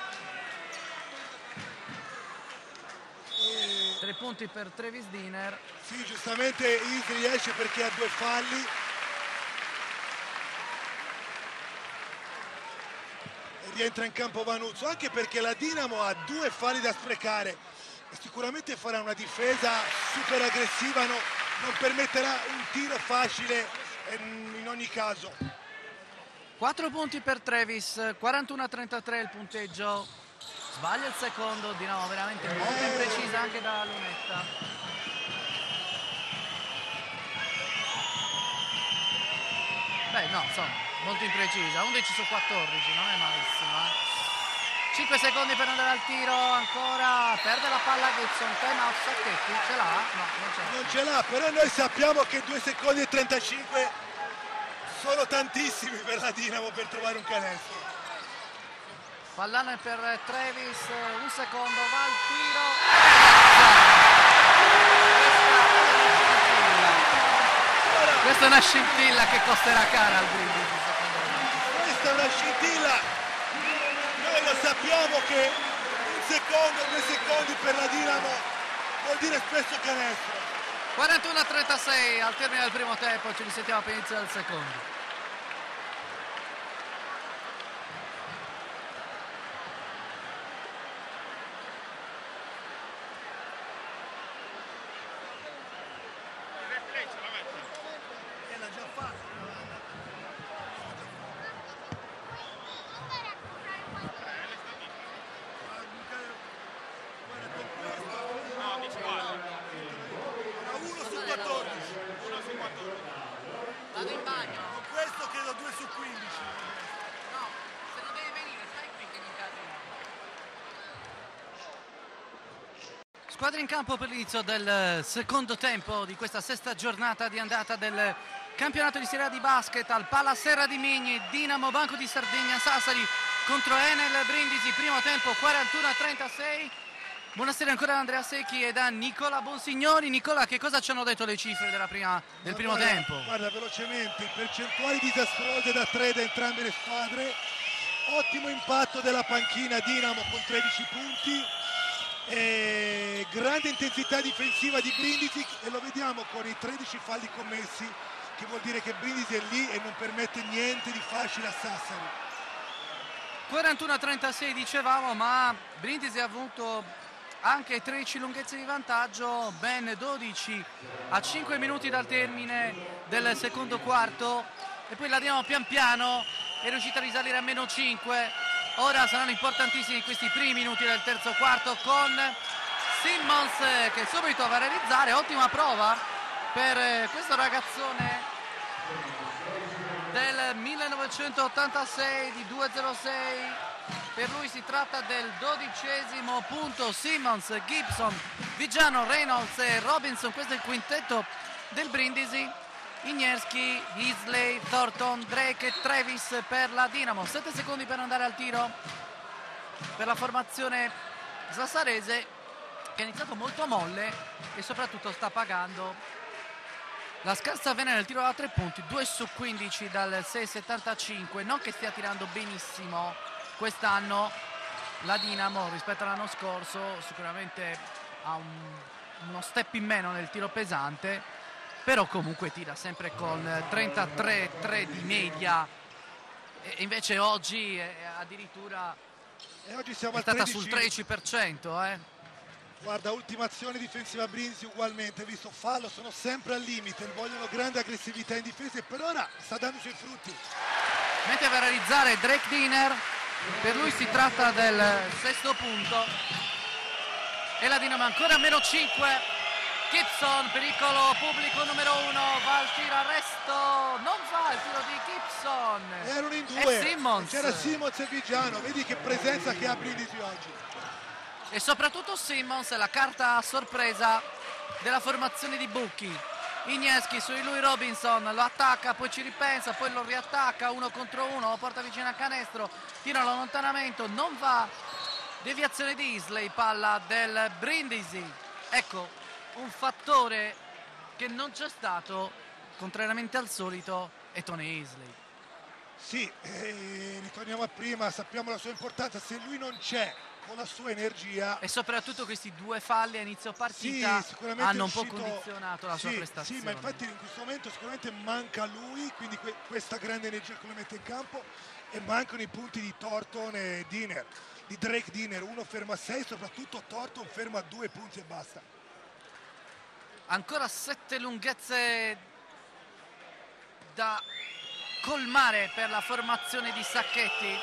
Tre punti per Travis Diner. Sì, giustamente Isri esce perché ha due falli. E rientra in campo Vanuzzo, anche perché la Dinamo ha due falli da sprecare e sicuramente farà una difesa super aggressiva, no, non permetterà un tiro facile in ogni caso. quattro punti per Travis, quarantuno a trentatré il punteggio. Sbaglia il secondo, Dinamo veramente molto imprecisa anche da lunetta. Beh no, insomma, molto imprecisa, undici su quattordici, non è malissimo. Eh. cinque secondi per andare al tiro, ancora, perde la palla Gibson, time out Sacchetti, ce l'ha? No, non ce l'ha. Non ce l'ha, però noi sappiamo che due secondi e trentacinque sono tantissimi per la Dinamo per trovare un canestro. Pallone per Travis, un secondo, va al tiro. Questa è una scintilla che costerà cara al Brindisi, secondo me. Questa è una scintilla. Noi lo sappiamo che un secondo, due secondi per la Dinamo vuol dire spesso canestro. quarantuno a trentasei al termine del primo tempo, ci risentiamo per iniziare il secondo. Vado in bagno. Con questo credo due su quindici. No, se non devi venire, stai qui che mi casino. Squadra in campo per l'inizio del secondo tempo di questa sesta giornata di andata del campionato di Serie A di basket al Pala Serra di Migni, Dinamo Banco di Sardegna Sassari contro Enel Brindisi, primo tempo quarantuno a trentasei. Buonasera ancora da Andrea Secchi e da Nicola Bonsignori. Nicola, che cosa ci hanno detto le cifre della prima, del primo guarda, tempo? Guarda, velocemente, percentuali disastrose da tre da entrambe le squadre, ottimo impatto della panchina Dinamo con tredici punti, e grande intensità difensiva di Brindisi e lo vediamo con i tredici falli commessi, che vuol dire che Brindisi è lì e non permette niente di facile a Sassari. quarantuno a trentasei dicevamo, ma Brindisi ha avuto anche tredici lunghezze di vantaggio, ben dodici a cinque minuti dal termine del secondo quarto, e poi la Dinamo pian piano è riuscita a risalire a meno cinque. Ora saranno importantissimi questi primi minuti del terzo quarto con Simmons che subito va a realizzare. Ottima prova per questo ragazzone del millenovecentottantasei di due zero sei. Per lui si tratta del dodicesimo punto. Simmons, Gibson, Vigiano, Reynolds e Robinson, questo è il quintetto del Brindisi. Ignerski, Isley, Thornton, Drake e Travis per la Dinamo. sette secondi per andare al tiro per la formazione sassarese, che ha iniziato molto molle e soprattutto sta pagando la scarsa vena nel tiro da tre punti, due su quindici dal sei virgola settantacinque. Non che stia tirando benissimo quest'anno la Dinamo rispetto all'anno scorso, sicuramente ha un, uno step in meno nel tiro pesante, però comunque tira sempre con trentatré tre di media, e invece oggi è addirittura e oggi siamo è al stata tredici. sul tredici per cento. Eh. Guarda, ultima azione difensiva Brindisi ugualmente, visto fallo, sono sempre al limite, vogliono grande aggressività in difesa e per ora sta dando i suoi frutti. Mette a realizzare Drake Diner, per lui si tratta del sesto punto e la Dinamo ancora a meno cinque. Gibson, pericolo pubblico numero uno, va al tiro, arresto, non fa il tiro di Gibson. Erano in E due, Simmons. c'era Simmons e Vigiano, vedi che presenza che ha Brindisi oggi. E soprattutto Simmons è la carta a sorpresa della formazione di Bucchi. Igneschi su di lui, Robinson lo attacca, poi ci ripensa, poi lo riattacca, uno contro uno, lo porta vicino a canestro, tiro allontanamento, non va, deviazione di Isley, palla del Brindisi. Ecco, un fattore che non c'è stato, contrariamente al solito, è Tony Isley. Sì, eh, ritorniamo a prima, sappiamo la sua importanza, se lui non c'è con la sua energia. E soprattutto questi due falli a inizio partita sì, hanno un uscito, po' condizionato la sì, sua prestazione. Sì, ma infatti in questo momento sicuramente manca lui, quindi que questa grande energia che lo mette in campo, e mancano i punti di Thornton e Diner, di Drake Diner, uno ferma a sei, soprattutto Thornton ferma a due punti e basta. Ancora sette lunghezze da colmare per la formazione di Sacchetti.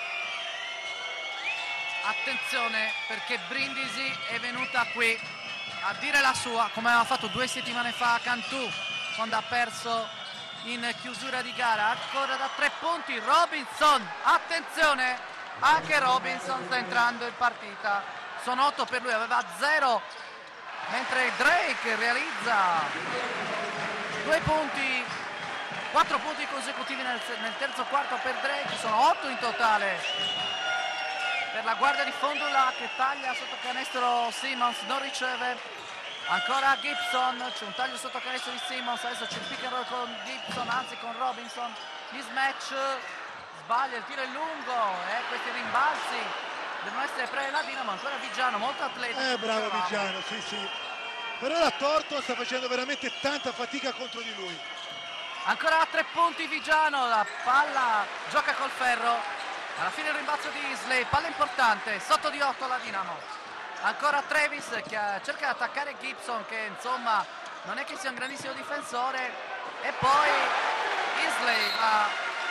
Attenzione, perché Brindisi è venuta qui a dire la sua, come aveva fatto due settimane fa a Cantù quando ha perso in chiusura di gara. Ancora da tre punti Robinson, attenzione, anche Robinson sta entrando in partita, sono otto per lui, aveva zero, mentre Drake realizza due punti, quattro punti consecutivi nel, nel terzo quarto per Drake, sono otto in totale per la guardia di fondo là, che taglia sotto canestro Simmons, non riceve. Ancora Gibson, c'è un taglio sotto canestro di Simmons, adesso c'è il pick and roll con Gibson, anzi con Robinson, mismatch, sbaglia, il tiro è lungo e questi rimbalzi devono essere pre la Dinamo. Ancora Vigiano, molto atletico. Eh, bravo Vigiano, sì sì. Per ora Thornton sta facendo veramente tanta fatica contro di lui. Ancora a tre punti Vigiano, la palla gioca col ferro. Alla fine il rimbalzo di Isley, palla importante, sotto di otto la Dinamo. Ancora Travis che cerca di attaccare Gibson, che insomma non è che sia un grandissimo difensore, e poi Isley a,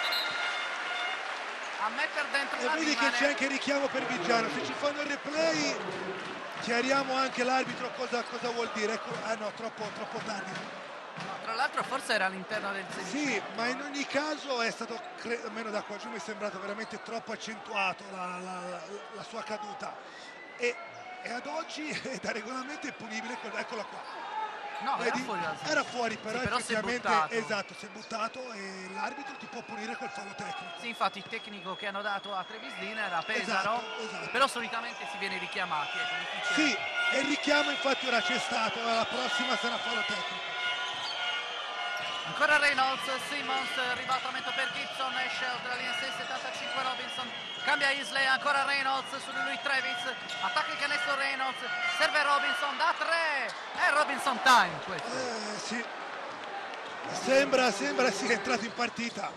a mettere dentro E la vedi rimane. che c'è anche richiamo per Vigiano, se ci fanno il replay chiariamo anche l'arbitro cosa, cosa vuol dire. Ecco, ah no, troppo, troppo tardi. Tra l'altro forse era all'interno del sedici. Sì, ma in ogni caso è stato, almeno da qua giù mi è sembrato veramente troppo accentuato la, la, la sua caduta, e, e ad oggi da regolamento è punibile, eccola qua. No, Vedi? era fuori dal Era fuori, però, sì, però si è effettivamente buttato. esatto, si è buttato e l'arbitro ti può punire col fallo tecnico. Sì, infatti il tecnico che hanno dato a Travis Diner a Pesaro, Esatto, esatto. però solitamente si viene richiamati. Ecco, difficile. Sì, e il richiamo infatti ora c'è stato, la prossima sarà fallo tecnico. Ancora Reynolds, Simmons, ribaltamento per Gibson, esce oltre la linea sei settantacinque Robinson, cambia Isley, ancora Reynolds, su di lui Travis, attacca il canestro Reynolds, serve Robinson, da tre, è Robinson time questo. Eh, sì, sembra, sembra sia entrato in partita.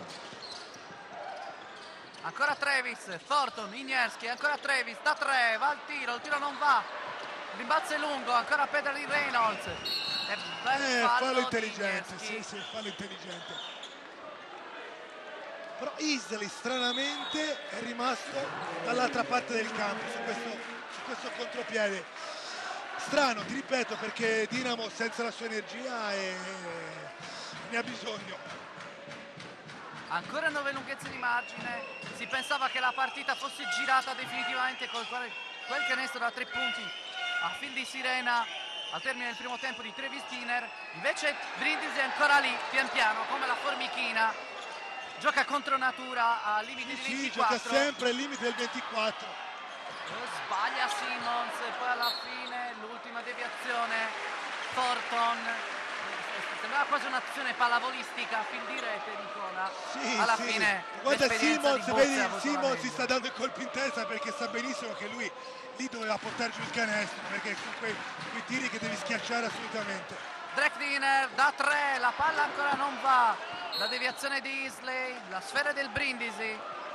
Ancora Travis, Thornton, Ignerski, ancora Travis, da tre, va al tiro, il tiro non va, rimbalzo è lungo, ancora Pedali Reynolds. È bel Eh, fallo, fallo intelligente, sì, sì, sì, fallo intelligente. però Isley stranamente è rimasto dall'altra parte del campo su questo, su questo contropiede. Strano, ti ripeto, perché Dinamo senza la sua energia è... ne ha bisogno. Ancora nove lunghezze di margine, si pensava che la partita fosse girata definitivamente con quel, quel canestro da tre punti a fil di sirena al termine del primo tempo di Travis Diner. Invece Brindisi è ancora lì, pian piano, come la formichina, gioca contro natura al limite Sì, di sì, ventiquattro. gioca sempre al limite del ventiquattro. Sbaglia Simmons e poi alla fine l'ultima deviazione Thornton. Sembrava quasi un'azione pallavolistica a fil di rete, Nicola. Sì, alla sì. fine Guarda l'esperienza Simmons, di Bozzi vedi, ha avuto la Simmons si meglio. sta dando il colpo in testa perché sa benissimo che lui lì doveva portare giù il canestro, perché sono quei, quei tiri che devi schiacciare assolutamente. Drake Diner da tre, la palla ancora non va, la deviazione di Isley, la sfera del Brindisi.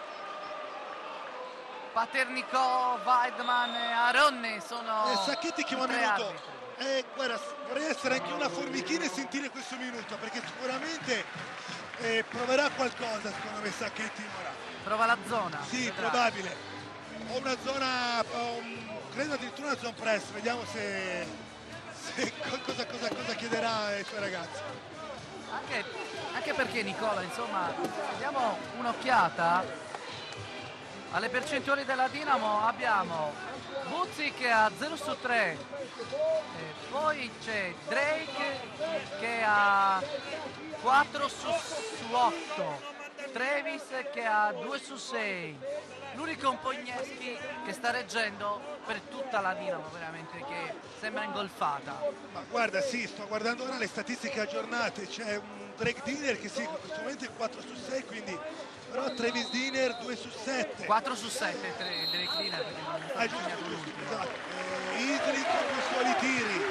Paternicò, Weidman e Aronni sono Eh, Sacchetti chiama i tre minuto. arbitri. Eh, guarda, vorrei essere anche una formichina e sentire questo minuto, perché sicuramente eh, proverà qualcosa, secondo me, Sacchetti ora. Prova la zona. Sì, vedrà. probabile. O una zona, o un- credo addirittura una zone press, vediamo se, se cosa, cosa, cosa chiederà ai suoi ragazzi. Anche, anche perché Nicola, insomma, diamo un'occhiata alle percentuali della Dinamo. Abbiamo Buzzi che ha zero su tre, e poi c'è Drake che ha quattro su otto, Travis che ha due su sei, l'unico un po' Igneschi che sta reggendo per tutta la Dinamo, veramente, che sembra ingolfata. Ma guarda, sì, sto guardando ora le statistiche aggiornate, c'è un Drake Diner che sì, in questo momento è quattro su sei, quindi però Travis Diner due su sette. quattro su sette Drake Diner, perché non è stato Ah, giusto, segnato giusto, l'ultimo. esatto. Eh, Isley con i suoi tiri,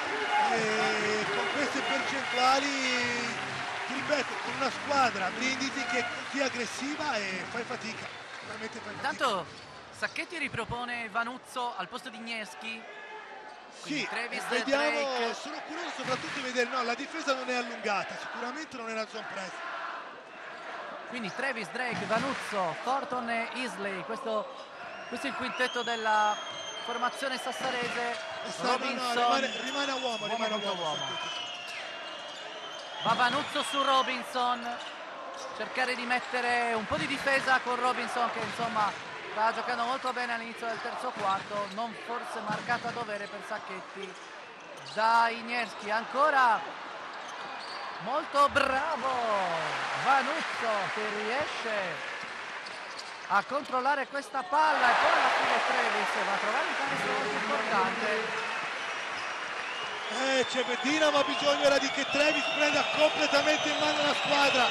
eh, con queste percentuali, ti ripeto, con una squadra Brindisi che è così aggressiva e fai fatica, veramente fai fatica. Intanto Sacchetti ripropone Vanuzzo al posto di Igneschi. Quindi Sì, Travis e vediamo, Drake. sono curioso soprattutto di vedere, no, la difesa non è allungata, sicuramente non è una zone press. Quindi Travis, Drake, Vanuzzo, Thornton e Isley. Questo, questo è il quintetto della formazione sassarese. E sta- no, no, Robinson rimane, rimane a uomo, rimane a contro uomo. uomo. Sacchetti. Va Vanuzzo su Robinson, cercare di mettere un po' di difesa con Robinson, che insomma sta giocando molto bene all'inizio del terzo quarto, non forse marcato a dovere per Sacchetti da Igneschi. Ancora molto bravo Vanuzzo che riesce a controllare questa palla, e poi alla fine Travis va a trovare un canestro molto importante. Eh, c'è Dinamo ha bisogno ora di che Travis prenda completamente in mano la squadra.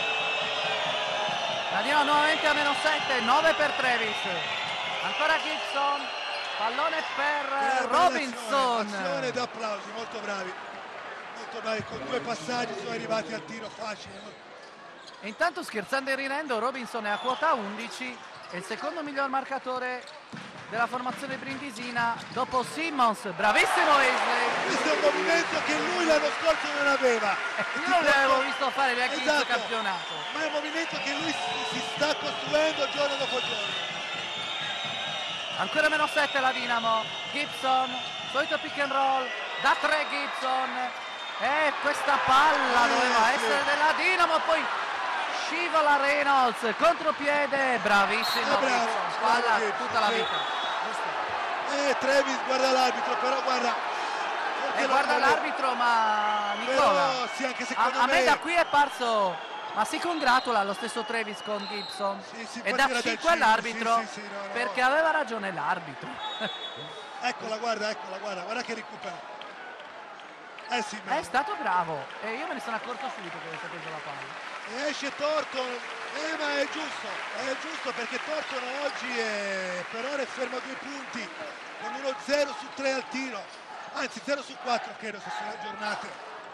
Andiamo nuovamente a meno sette, nove per Travis. Ancora Gibson, pallone per Eh, bella Robinson. Azione, azione d'applausi, molto bravi. Molto bravi, con due passaggi sono arrivati al tiro facile. E intanto, scherzando e ridendo, Robinson è a quota undici, è il secondo miglior marcatore della formazione brindisina dopo Simmons. Bravissimo Isley. Questo è un movimento che lui l'anno scorso non aveva. Io non l'avevo visto fare neanche Esatto. inizio campionato. Ma è un movimento che lui si, si sta costruendo giorno dopo giorno. Ancora meno sette la Dinamo. Gibson, solito pick and roll, da tre Gibson. E questa palla Eh, doveva sì. essere della Dinamo, poi scivola Reynolds, contropiede, bravissimo Eh, bravo, Gibson, bravo palla Gibson, tutta la sì. vita. Eh, Travis guarda l'arbitro, però guarda. forse E lo- guarda lo- l'arbitro, ma Nicola, Però sì, anche a, secondo a me. me da qui è parso, ma si congratula lo stesso Travis con Gibson Sì, sì, e infatti dà era da cinque cinque, all'arbitro, sì, sì, sì, no, no. perché aveva ragione l'arbitro. Eccola, guarda, eccola, guarda, guarda che recupera. Eh sì, È bravo. stato bravo e io me ne sono accorto subito che avesse preso la palla. E esce Thornton, eh, ma è giusto, è giusto perché Thornton oggi è, per ora è fermo a due punti, con uno zero su tre al tiro, anzi zero su quattro credo se sono aggiornate.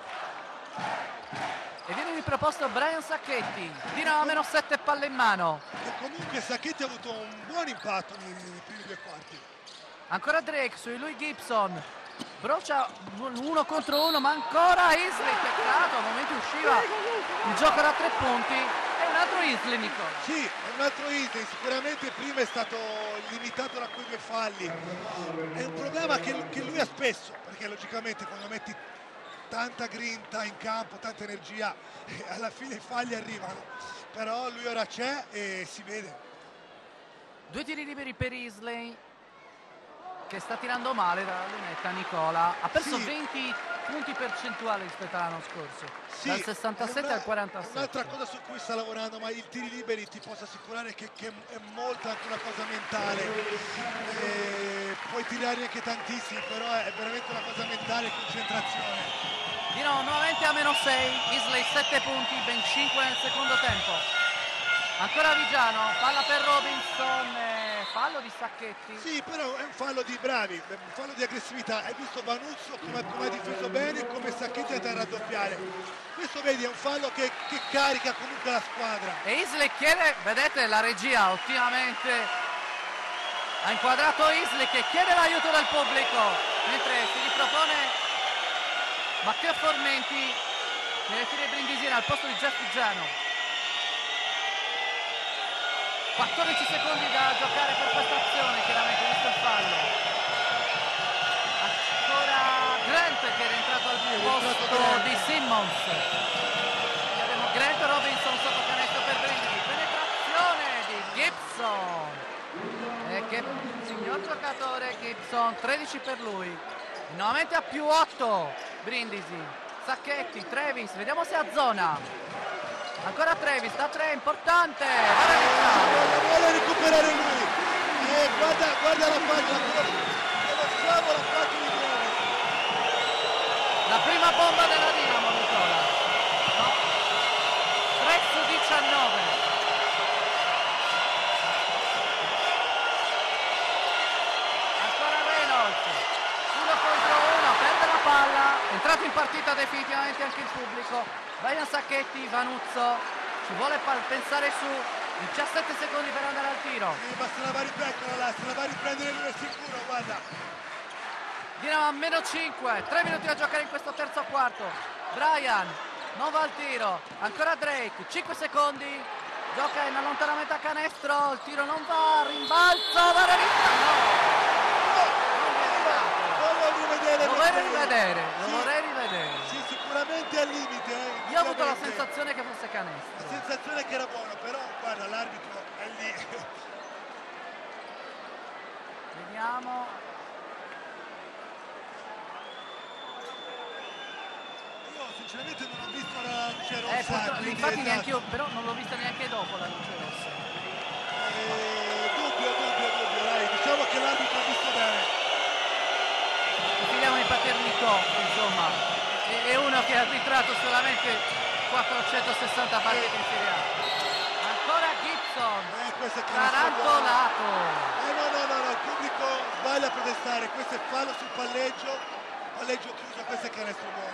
E viene riproposto Brian Sacchetti, Dinamo a meno sette palle in mano. E comunque Sacchetti ha avuto un buon impatto nei, nei primi due quarti. Ancora Drake su lui Gibson, brocia uno contro uno, ma ancora Isley, peccato, al momento usciva il gioco da tre punti e una altro Isley, Nicola. Sì, è un altro Isley, sicuramente prima è stato limitato da quei due falli. È un problema che, che lui ha spesso, perché logicamente quando metti tanta grinta in campo, tanta energia, eh, alla fine i falli arrivano. Però lui ora c'è e si vede. Due tiri liberi per Isley, che sta tirando male dalla lunetta. Nicola ha perso Sì. venti punti percentuali rispetto all'anno scorso, Sì, dal sessantasette è una- al quarantasette. Un'altra cosa su cui sta lavorando, ma i tiri liberi ti posso assicurare che, che è molto anche una cosa mentale. Eh, puoi tirare anche tantissimi, però è veramente una cosa mentale e concentrazione. Dinamo nuovamente a meno sei, Isley sette punti, ben cinque nel secondo tempo. Ancora Vigiano, palla per Robinson, eh, fallo di Sacchetti. Sì, però è un fallo di bravi, è un fallo di aggressività. Hai visto Vanuzzo come, come ha difeso bene e come Sacchetti è da raddoppiare. Questo vedi è un fallo che, che carica comunque la squadra. E Isley chiede, vedete la regia ottimamente ha inquadrato Isley che chiede l'aiuto del pubblico, mentre si ripropone Matteo Formenti nelle file brindisine al posto di Jeff Vigiano. quattordici secondi da giocare per questa azione, chiaramente visto il fallo. Ancora Grant che è rientrato al posto di Simmons. Qui abbiamo Grant, Robinson sotto canestro per Brindisi. Penetrazione di Gibson. E che signor giocatore Gibson, tredici per lui. Nuovamente a più otto Brindisi. Sacchetti, Travis, vediamo se ha zona. Ancora Travis, da tre, importante. Vuole, vuole recuperare lui. Eh, guarda, guarda la faccia, conosciamo la faccia di Travis. La prima bomba della Dinamo, Nicola. No. tre su diciannove. Ancora Reynolds. Uno contro uno, perde la palla. Entrato in partita definitivamente anche il pubblico. Brian Sacchetti, Vanuzzo, ci vuole pensare su, diciassette secondi per andare al tiro. Sì, ma se la va a riprendere là, se la va a riprendere lui è sicuro, guarda. Dinamo a meno cinque, tre minuti da giocare in questo terzo quarto. Brian non va al tiro, ancora Drake, cinque secondi, gioca in allontanamento a canestro, il tiro non va, rimbalzo, va no! Voglio rivedere. Lo vorrei rivedere, lo Sì. vorrei rivedere. Sì, sicuramente al limite. Eh, Io ho avuto la sicuramente. sensazione che fosse La canestro. sensazione che era buono, però guarda l'arbitro è lì. Vediamo. Io sinceramente non ho visto la luce rossa. Eh, purtroppo- quindi infatti esatto. neanche io, però non l'ho vista neanche dopo la luce rossa. Eh, dubbio, dubbio, dubbio, dai, diciamo che l'arbitro ha visto bene. Filiamo di Paternitò, insomma, è, è uno che ha arbitrato solamente quattrocentosessanta partite in Serie A. Ancora Gibson, Eh, questo è canestro buono. tarantolato. Eh no, no, no, no, il pubblico sbaglia a protestare, questo è fallo sul palleggio, palleggio chiuso, questo è canestro buono.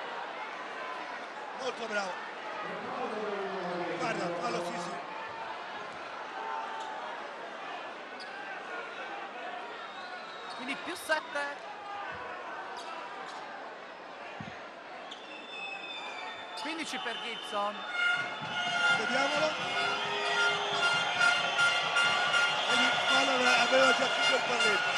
Molto bravo. Guarda, fallo sì sì. Quindi più sette. quindici per Gibson. Vediamolo. Vedi, il fallo aveva già chiuso il palleggio.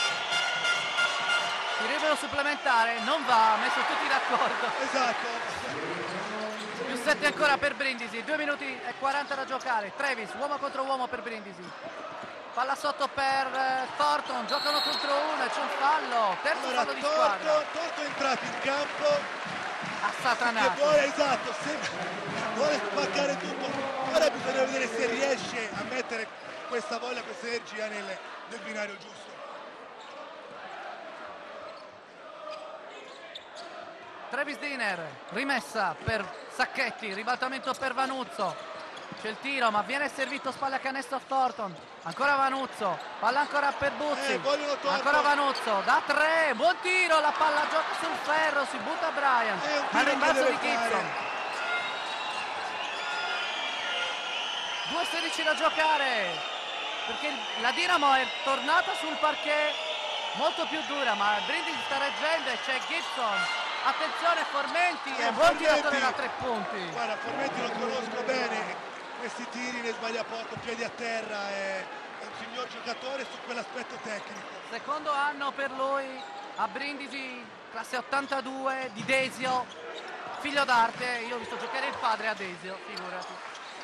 Tiro supplementare, non va, messo tutti d'accordo. Esatto. Più sette ancora per Brindisi, due minuti e quaranta da giocare. Travis, uomo contro uomo per Brindisi. Palla sotto per eh, Thornton, giocano contro uno e c'è un fallo. Terzo Allora, fallo di squadra. Torto, Torto è entrato in campo. A Che Satanato. vuole, esatto, se vuole spaccare tutto. Ora bisogna vedere se riesce a mettere questa voglia, questa energia nel, nel binario giusto. Travis Diner, rimessa per Sacchetti, ribaltamento per Vanuzzo. C'è il tiro, ma viene servito spalle a canestro Thornton. Ancora Vanuzzo, palla ancora per Buzzi. Eh, vogliono Thornton. Ancora Vanuzzo, da tre, buon tiro, la palla gioca sul ferro, si butta Brian. È un Ma il tiro che rimbalzo deve di Gibson. fare. due sedici da giocare, perché la Dinamo è tornata sul parquet molto più dura, ma Brindisi sta reggendo e c'è Gibson. Attenzione Formenti, Eh, è buon Formenti. tiratore da tre punti. Guarda, Formenti lo conosco bene, questi tiri ne sbaglia poco, piedi a terra, è, è un signor giocatore su quell'aspetto tecnico. Secondo anno per lui a Brindisi, classe ottantadue, di Desio, figlio d'arte. Io ho visto giocare il padre a Desio, figurati.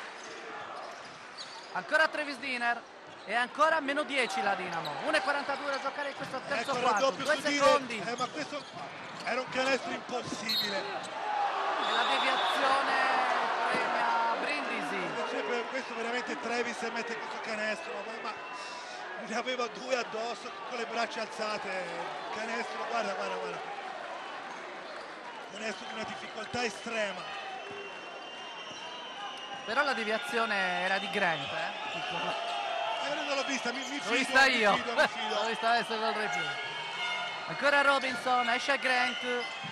Ancora Travis Diner e ancora meno dieci la Dinamo. uno e quarantadue da giocare in questo terzo Ecco, quarto, raddoppio due su Diner. secondi. Eh, ma questo era un canestro impossibile. E la deviazione premia Brindisi. Invece per questo veramente Travis mette questo canestro, ma, ma ne aveva due addosso con le braccia alzate. Il canestro, guarda, guarda, guarda. Canestro di una difficoltà estrema. Però la deviazione era di Grant, eh? Eh, non l'ho vista, mi, mi fido, L'ho vista io. mi fido, mi fido. L'ho vista essere col replay. Ancora Robinson, esce Grant.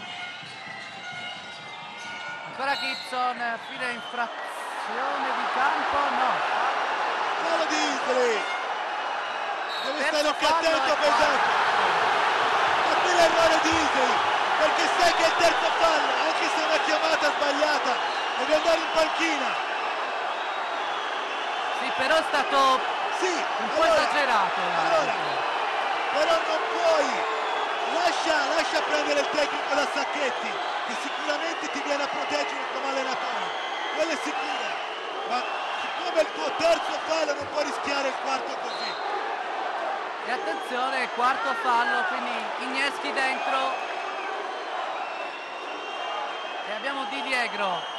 Ancora Gibson, fine infrazione di campo, no. Fallo di Isley. Deve Terzo stare un fallo attento e pesante. Ma qui l'errore di Isley, perché sai che è il terzo fallo, anche se è una chiamata sbagliata, deve andare in panchina. Sì, però è stato Sì, un po' allora, esagerato. allora, però non puoi, lascia, lascia prendere il tecnico da Sacchetti, che sicuramente ti viene a proteggere come allenatore, quello è sicuro, ma siccome è il tuo terzo fallo non puoi rischiare il quarto così. E attenzione, quarto fallo, quindi Igneschi dentro. E abbiamo Di Diegro.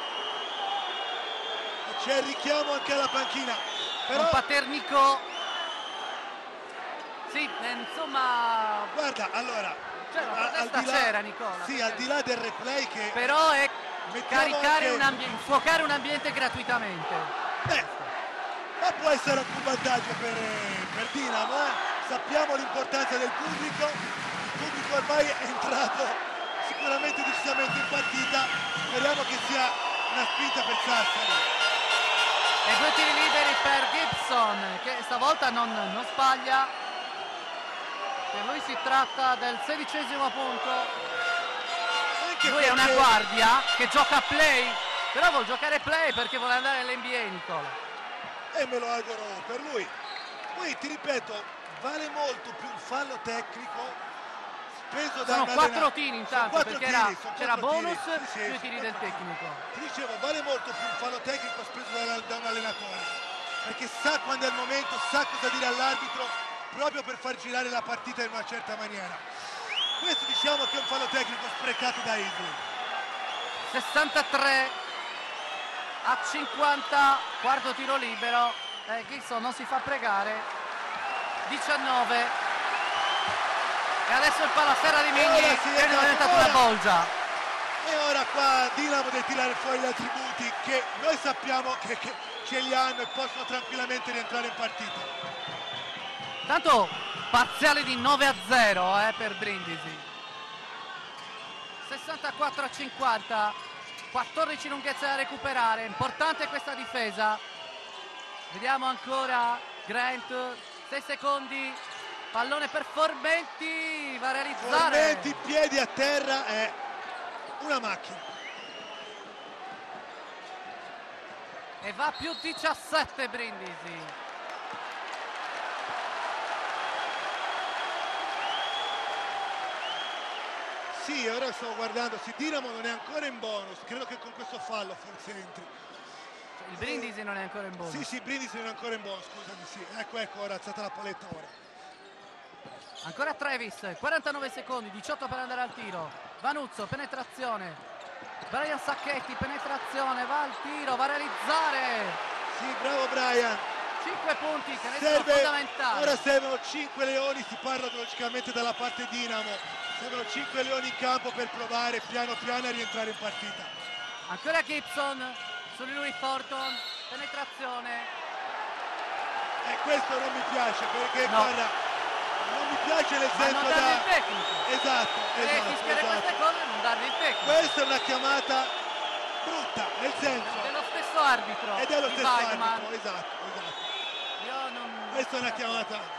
C'è il richiamo anche alla panchina, però Con Paternico. Sì, eh, insomma, guarda, allora cioè, la a- al protesta di là, c'era, Nicola. sì, al di là del replay che Però è mettiamo caricare anche- un ambiente, infuocare un ambiente gratuitamente. beh, ma può essere anche un vantaggio per, per Dinamo, eh? Sappiamo l'importanza del pubblico, il pubblico ormai è entrato sicuramente decisamente in partita, speriamo che sia una spinta per Sassari. E due tiri liberi per Gibson, che stavolta non, non sbaglia. Per lui si tratta del sedicesimo punto. Anche Lui è una perché- guardia che gioca a play, però vuol giocare play perché vuole andare all'N B A, Nicola. e me lo auguro per lui. Poi ti ripeto, vale molto più un fallo tecnico speso da Sono un quattro allenatore. tiri Sono intanto, quattro perché tiri, era- sono c'era quattro tiri. bonus Sì, sì, più i sono tiri del quattro tiri. tecnico. Ti dicevo, vale molto più un fallo tecnico speso da, da un allenatore, perché sa quando è il momento, sa cosa dire all'arbitro, proprio per far girare la partita in una certa maniera. Questo diciamo che è un fallo tecnico sprecato da Isley. sessantatré a cinquanta, quarto tiro libero. Eh, Gibson non si fa pregare. diciannove. E adesso il palaserra di Migni, Ora sì, che è esatto, diventata ora- una bolgia. E ora qua Dinamo deve tirare fuori gli attributi che noi sappiamo che, che ce li hanno e possono tranquillamente rientrare in partita. Tanto parziale di nove a zero eh, per Brindisi. sessantaquattro a cinquanta, quattordici lunghezze da recuperare. Importante questa difesa. Vediamo ancora Grant, sei secondi, pallone per Formenti, va a realizzare. Formenti, piedi a terra, è una macchina. E va più diciassette Brindisi. Sì, ora stavo guardando, sì, Dinamo non è ancora in bonus, credo che con questo fallo forse entri. Il Brindisi non è ancora in bonus. Sì, sì, Brindisi non è ancora in bonus, scusami, sì. Ecco, ecco, ora è alzata la paletta ora. Ancora Travis, quarantanove secondi, diciotto per andare al tiro. Vanuzzo, penetrazione. Brian Sacchetti, penetrazione, va al tiro, va a realizzare. Sì, bravo Brian. cinque punti, che sono Serve, fondamentali. ora servono cinque leoni, si parla logicamente dalla parte Dinamo. Servono cinque leoni in campo per provare piano piano a rientrare in partita. Ancora Gibson, su di lui Thornton, penetrazione. E questo non mi piace perché No. guarda, non mi piace nel Ma senso non dargli da... il tecnico. Esatto, Deve esatto, fischiare esatto. queste cose e non dargli il tecnico. Questa è una chiamata brutta, nel senso, Dello stesso arbitro. ed è lo di stesso Weidman. arbitro, esatto, esatto. Io non... Questa è una chiamata.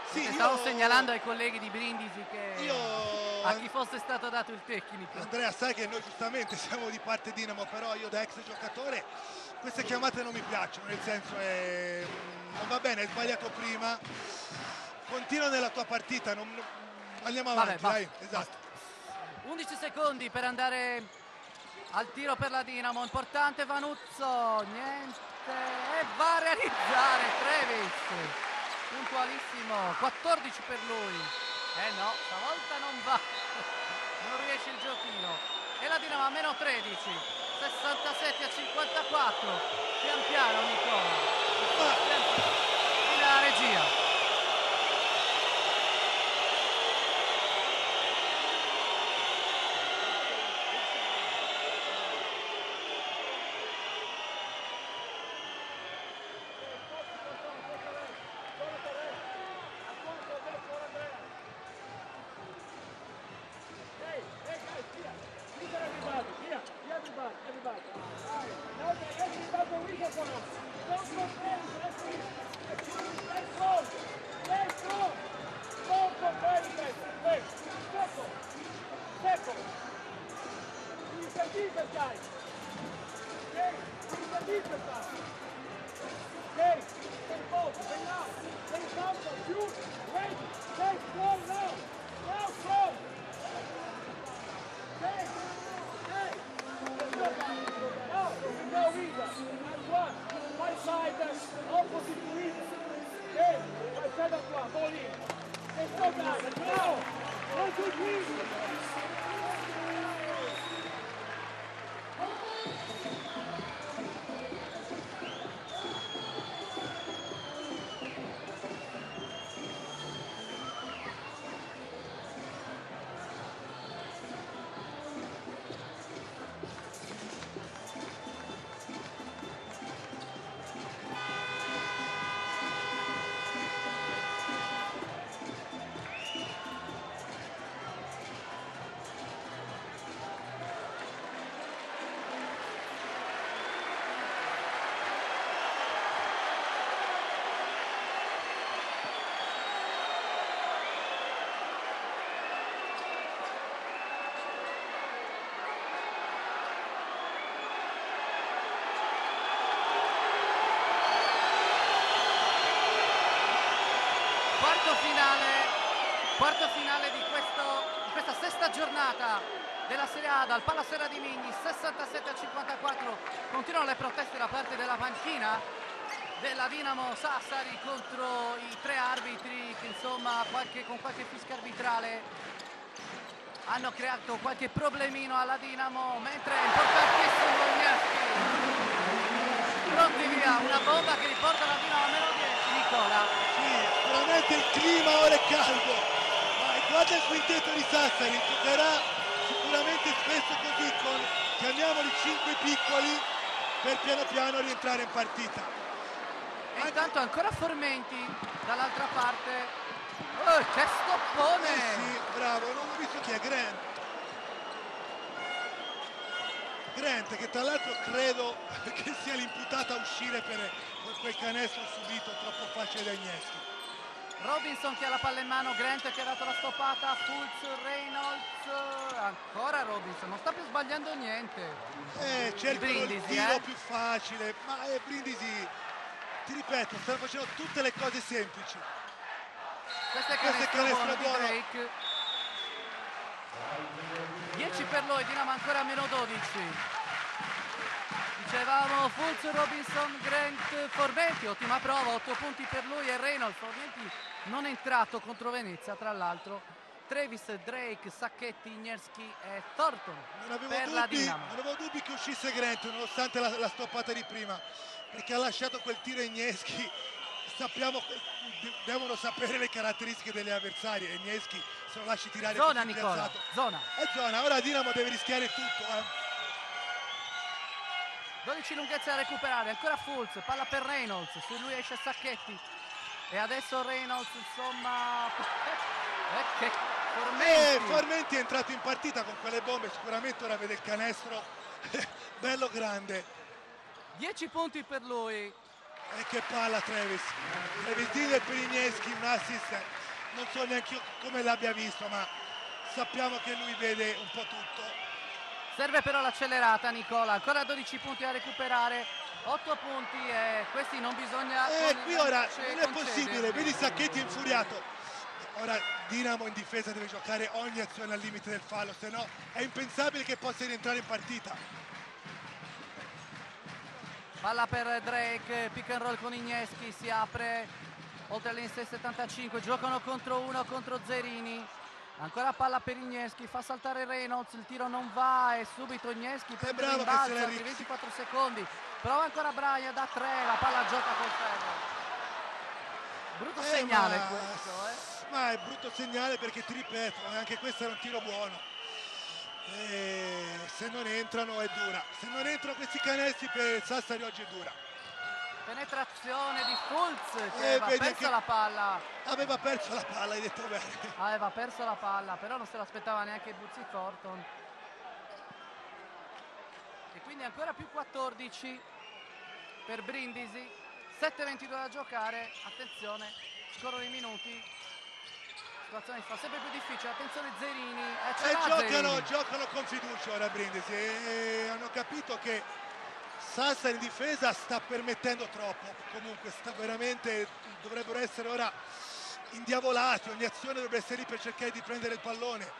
Sì, io... Stavo segnalando ai colleghi di Brindisi che io... a chi fosse stato dato il tecnico. Andrea, sai che noi giustamente siamo di parte Dinamo, però io da ex giocatore queste chiamate non mi piacciono, nel senso è... non va bene, hai sbagliato prima, continua nella tua partita, non... andiamo avanti. Vabbè, dai, basta, esatto. basta. undici secondi per andare al tiro per la Dinamo, importante Vanuzzo, niente, e va a realizzare Trevis, puntualissimo, quattordici per lui, eh no, stavolta non va, non riesce il giochino, e la Dinamo a meno tredici, sessantasette a cinquantaquattro, pian piano Nicola, pian piano. Fino alla regia. Quarto finale di, questo, di questa sesta giornata della Serie A dal Pala Serradimini, sessantasette a cinquantaquattro. Continuano le proteste da parte della panchina della Dinamo Sassari contro i tre arbitri che insomma qualche, con qualche fischio arbitrale hanno creato qualche problemino alla Dinamo, mentre è importantissimo Gnaschi. Pronti via, una bomba che riporta la Dinamo a meno dieci, Nicola. Sì, sicuramente il clima ora è caldo. Guarda il quintetto di Sassari, giocherà sicuramente spesso così con, chiamiamoli cinque piccoli, per piano piano rientrare in partita. E Anche... intanto ancora Formenti dall'altra parte. Oh, che stoppone! Eh sì, bravo, non ho visto chi è, Grant. Grant che tra l'altro credo che sia l'imputato a uscire per quel canestro subito troppo facile da Gneschi. Robinson che ha la palla in mano, Grant che ha dato la stoppata, Fulz, Reynolds, ancora Robinson, non sta più sbagliando niente. Eh, cercano Brindisi, il tiro eh? più facile, ma eh, Brindisi, ti ripeto, stanno facendo tutte le cose semplici. Questo è canestro buono di Drake. dieci per lui, Dinamo ancora a meno dodici. Dicevamo Fulz, Robinson, Grant, Formenti, ottima prova, otto punti per lui e Reynolds. Formenti non è entrato contro Venezia, tra l'altro. Travis, Drake, Sacchetti, Ignerski e Thornton non avevo per dubbi, la Dinamo. Non avevo dubbi che uscisse Grant nonostante la, la stoppata di prima, perché ha lasciato quel tiro Igneschi. Sappiamo che devono sapere le caratteristiche delle avversarie. Igneschi se lo lasci tirare zona, così Nicola, piazzato. zona. È zona, ora Dinamo deve rischiare tutto. Eh. dodici lunghezze da recuperare, ancora Fulz, palla per Reynolds, su lui esce Sacchetti e adesso Reynolds insomma eh, che Formenti. Eh, Formenti è entrato in partita con quelle bombe, sicuramente ora vede il canestro bello grande. dieci punti per lui, E che palla Trevis. Trevis Dean e Perigneschi, un assist. Non so neanche io come l'abbia visto, ma sappiamo che lui vede un po' tutto. Serve però l'accelerata Nicola, ancora dodici punti da recuperare, otto punti e questi non bisogna... E qui ora concedere. non è possibile, vedi Sacchetti infuriato. Ora Dinamo in difesa deve giocare ogni azione al limite del fallo, se no è impensabile che possa rientrare in partita. Palla per Drake, pick and roll con Igneschi, si apre oltre all'inizio settantacinque, giocano contro uno contro Zerini. Ancora palla per Igneschi, fa saltare Reynolds, il tiro non va e subito Igneschi prende il rimbalzo, altri ventiquattro secondi. Prova ancora Braia da tre, la palla gioca col ferro. Brutto eh, segnale ma... questo, eh. Ma è brutto segnale perché ti ripeto, anche questo era un tiro buono. E se non entrano è dura. Se non entrano questi canestri per Sassari oggi è dura. Penetrazione di Fulz che eh, aveva perso che la palla. Aveva perso la palla, hai detto bene. Aveva perso la palla, però non se l'aspettava neanche Buzzi Thornton. E quindi ancora più quattordici per Brindisi. sette ventidue da giocare, attenzione, scorrono i minuti. La situazione fa sempre più difficile, attenzione Zerini. E eh, giocano, giocano con fiducia ora Brindisi e hanno capito che Sassari in difesa sta permettendo troppo, comunque sta veramente, dovrebbero essere ora indiavolati, ogni azione dovrebbe essere lì per cercare di prendere il pallone.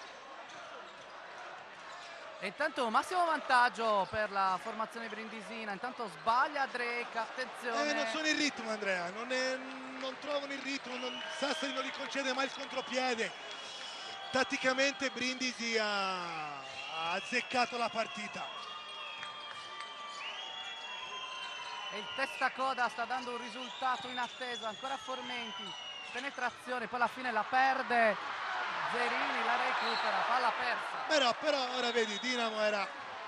E intanto massimo vantaggio per la formazione brindisina, intanto sbaglia Drake, attenzione. Eh, non sono in ritmo Andrea, non, è, non trovano il ritmo, non, Sassari non gli concede mai il contropiede. Tatticamente Brindisi ha, ha azzeccato la partita. E il testacoda sta dando un risultato inatteso, ancora Formenti, penetrazione, poi alla fine la perde, Zerini la recupera, palla persa. Però, però ora vedi, Dinamo era...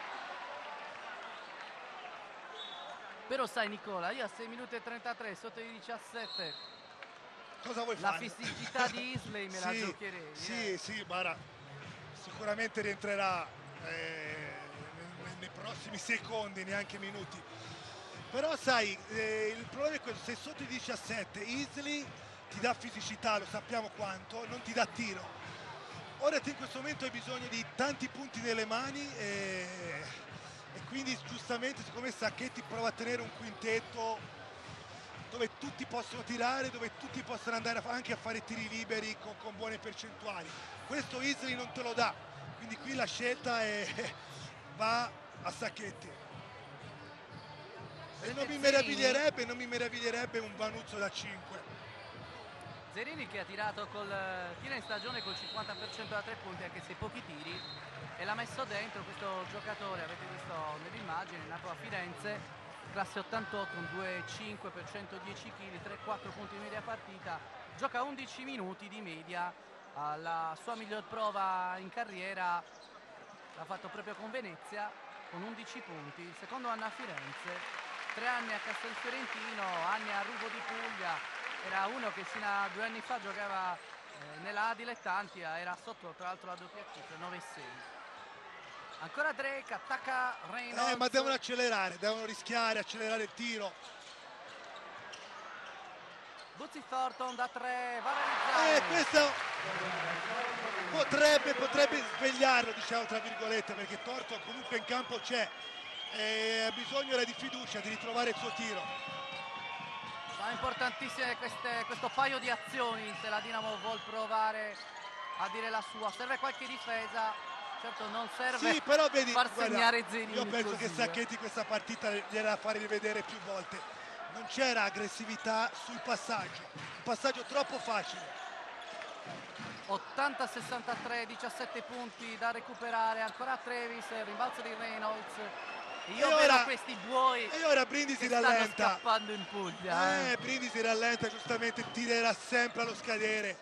Però sai Nicola, io a sei minuti e trentatré, sotto i diciassette, cosa vuoi la fare? La fisicità di Isley me sì, la giocherei. Sì, eh. sì, ma sicuramente rientrerà eh, nei, nei prossimi secondi, neanche minuti. Però sai, eh, il problema è questo, sei sotto i diciassette, Isley ti dà fisicità, lo sappiamo quanto, non ti dà tiro. Ora te in questo momento hai bisogno di tanti punti nelle mani e, e quindi giustamente secondo me Sacchetti prova a tenere un quintetto dove tutti possono tirare, dove tutti possono andare a, anche a fare tiri liberi con, con buone percentuali. Questo Isley non te lo dà, quindi qui la scelta è, va a Sacchetti. E non mi meraviglierebbe, non mi meraviglierebbe un Vanuzzo da cinque. Zerini che ha tirato col tira in stagione col cinquanta per cento da tre punti, anche se pochi tiri, e l'ha messo dentro questo giocatore, avete visto nell'immagine, è nato a Firenze, classe ottantotto, un due virgola cinque per centodieci chili, tre quattro punti di media partita, gioca undici minuti di media, la sua miglior prova in carriera l'ha fatto proprio con Venezia, con undici punti, il secondo anno a Firenze, tre anni a Castelfiorentino, anni a Ruvo di Puglia. Era uno che fino a due anni fa giocava eh, nella A dilettanti, era sotto tra l'altro la doppia cifra, nove sei. Ancora Drake, attacca Reynolds. Eh, ma devono accelerare, devono rischiare, accelerare il tiro. Buzzi Thornton da tre, va a realizzare. Eh, questo potrebbe, potrebbe svegliarlo, diciamo tra virgolette, perché Thornton comunque in campo c'è. E ha bisogno di fiducia, di ritrovare il suo tiro. Sono importantissime queste, questo paio di azioni se la Dinamo vuol provare a dire la sua. Serve qualche difesa, certo non serve sì, però vedi, far guarda, segnare Zerini. Io penso così, che Sacchetti eh. questa partita gliela da fare rivedere più volte. Non c'era aggressività sul passaggio, un passaggio troppo facile. ottanta sessantatré, diciassette punti da recuperare, ancora Trevis, rimbalzo di Reynolds. Io e vedo ora, questi buoi e ora Brindisi che rallenta. stanno scappando in Puglia. Eh, eh. Brindisi rallenta, giustamente tirerà sempre allo scadere.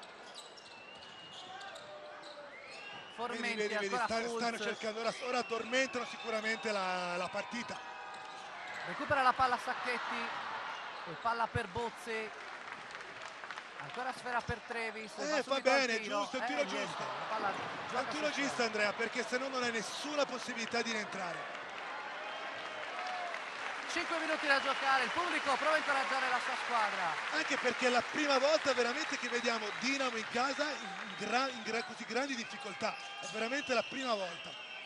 Formenti, vedi, vedi, vedi, ancora stanno, stanno Fulz. cercando, ora, ora addormentano sicuramente la, la partita. Recupera la palla Sacchetti, poi palla per Bozzi, ancora sfera per Trevis. Eh, fa bene, giusto, il tiro eh, giusto. È un tiro giusto Andrea, perché se no non hai nessuna possibilità di rientrare. cinque minuti da giocare, il pubblico prova a incoraggiare la sua squadra. Anche perché è la prima volta veramente che vediamo Dinamo in casa in, gra in gra così grandi difficoltà, è veramente la prima volta.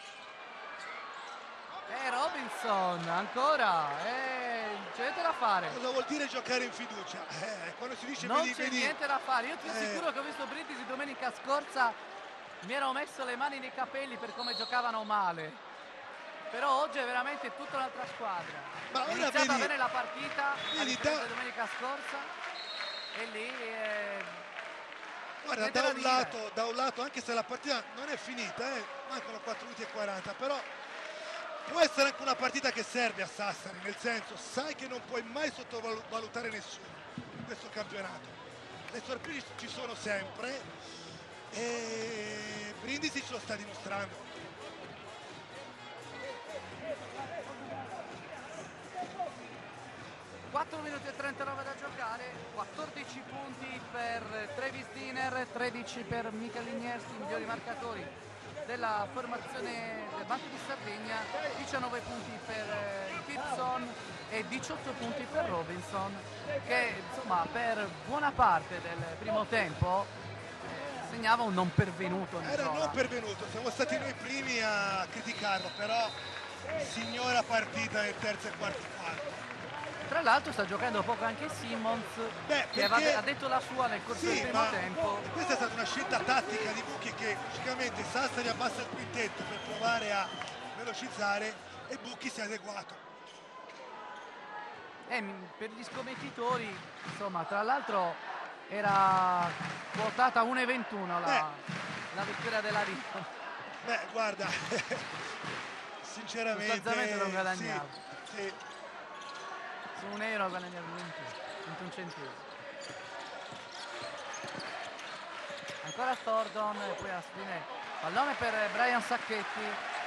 E Robinson ancora, e c'è niente da fare. Cosa vuol dire giocare in fiducia? Eh, quando si dice Non vedi, c'è vedi... niente da fare, io ti Eh. assicuro che ho visto Brindisi domenica scorsa, mi ero messo le mani nei capelli per come giocavano male. Però oggi è veramente tutta un'altra squadra. Ma è ora iniziata vedi- bene la partita, a vedi, differenza da- di domenica scorsa, e lì... eh, Guarda, niente da da un, dire. lato, da un lato, anche se la partita non è finita, eh, mancano quattro minuti e quaranta, però può essere anche una partita che serve a Sassari, nel senso, sai che non puoi mai sottovalutare nessuno in questo campionato. Le sorprese ci sono sempre e Brindisi ce lo sta dimostrando. quattro minuti e trentanove da giocare, quattordici punti per Travis Diner, tredici per Michel Lignerski, migliori marcatori della formazione del Banco di Sardegna, diciannove punti per eh, Gibson e diciotto punti per Robinson, che insomma per buona parte del primo tempo eh, segnava un non pervenuto in Era zona. non pervenuto, siamo stati noi primi a criticarlo, però signora partita nel terzo e quarto quarto. Tra l'altro sta giocando poco anche Simmons, Beh, che perché- ha detto la sua nel corso del Sì, primo ma tempo. questa è stata una scelta tattica di Bucchi, che logicamente Sassari abbassa il quintetto per provare a velocizzare e Bucchi si è adeguato. Eh, m- per gli scommettitori, insomma, tra l'altro era quotata uno e ventuno la, la vittoria della Rito. Beh, guarda, sinceramente Sostanzialmente non guadagnava. sì, sì. Su un euro guadagnava niente, un centesimo. Ancora Stordon e poi a fine pallone per Brian Sacchetti.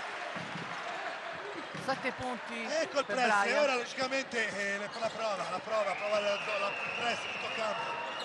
Sette punti Ecco il per press, e Brian. ora logicamente eh, la prova, la prova, provare la, la, il press tutto campo.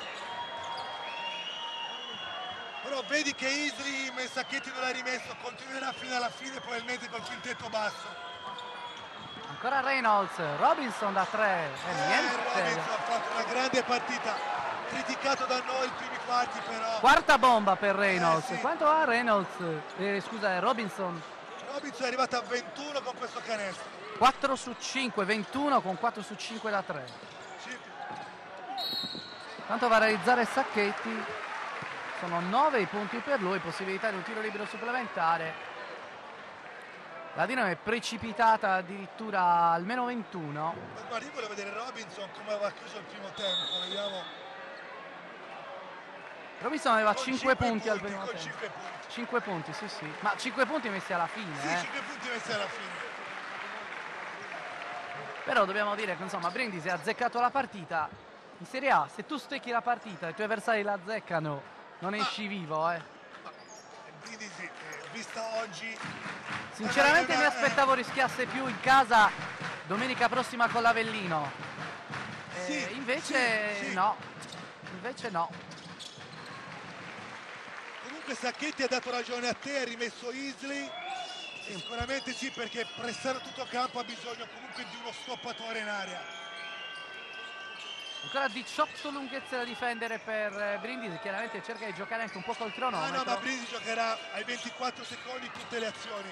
Però vedi che Isli Sacchetti non l'ha rimesso, continuerà fino alla fine probabilmente col quintetto basso. Ancora Reynolds, Robinson da tre e Eh, niente. Robinson ha fatto una grande partita, criticato da noi i primi quarti, però Quarta bomba per Reynolds. Eh, sì. Quanto ha Reynolds? Eh, scusa, Robinson. Robinson è arrivato a ventuno con questo canestro. quattro su cinque, ventuno con quattro su cinque da tre. Sì. Tanto va a realizzare Sacchetti. Sono nove i punti per lui, possibilità di un tiro libero supplementare. La Dinamo è precipitata addirittura al meno ventuno. Ma guarda, io volevo vedere Robinson come aveva chiuso il primo tempo, vediamo. Robinson aveva Con cinque cinque punti al punti, primo con tempo. cinque punti. cinque punti, sì sì. Ma cinque punti messi alla fine, Sì, eh. cinque punti messi alla fine. Però dobbiamo dire che insomma Brindisi ha azzeccato la partita. In Serie A, se tu stecchi la partita e i tuoi avversari la azzeccano, non esci vivo, eh. Quindi sì, eh, vista oggi... Sinceramente Eh, mi eh, aspettavo rischiasse più in casa domenica prossima con l'Avellino. Eh, Sì, invece sì, sì. no. Invece no. Comunque Sacchetti ha dato ragione a te, ha rimesso Isley. E sicuramente sì, perché pressare tutto a campo ha bisogno comunque di uno stoppatore in area. Ancora diciotto lunghezze da difendere per eh, Brindisi, chiaramente cerca di giocare anche un po' col Ah cronometro. no, ma Brindisi giocherà ai ventiquattro secondi tutte le azioni.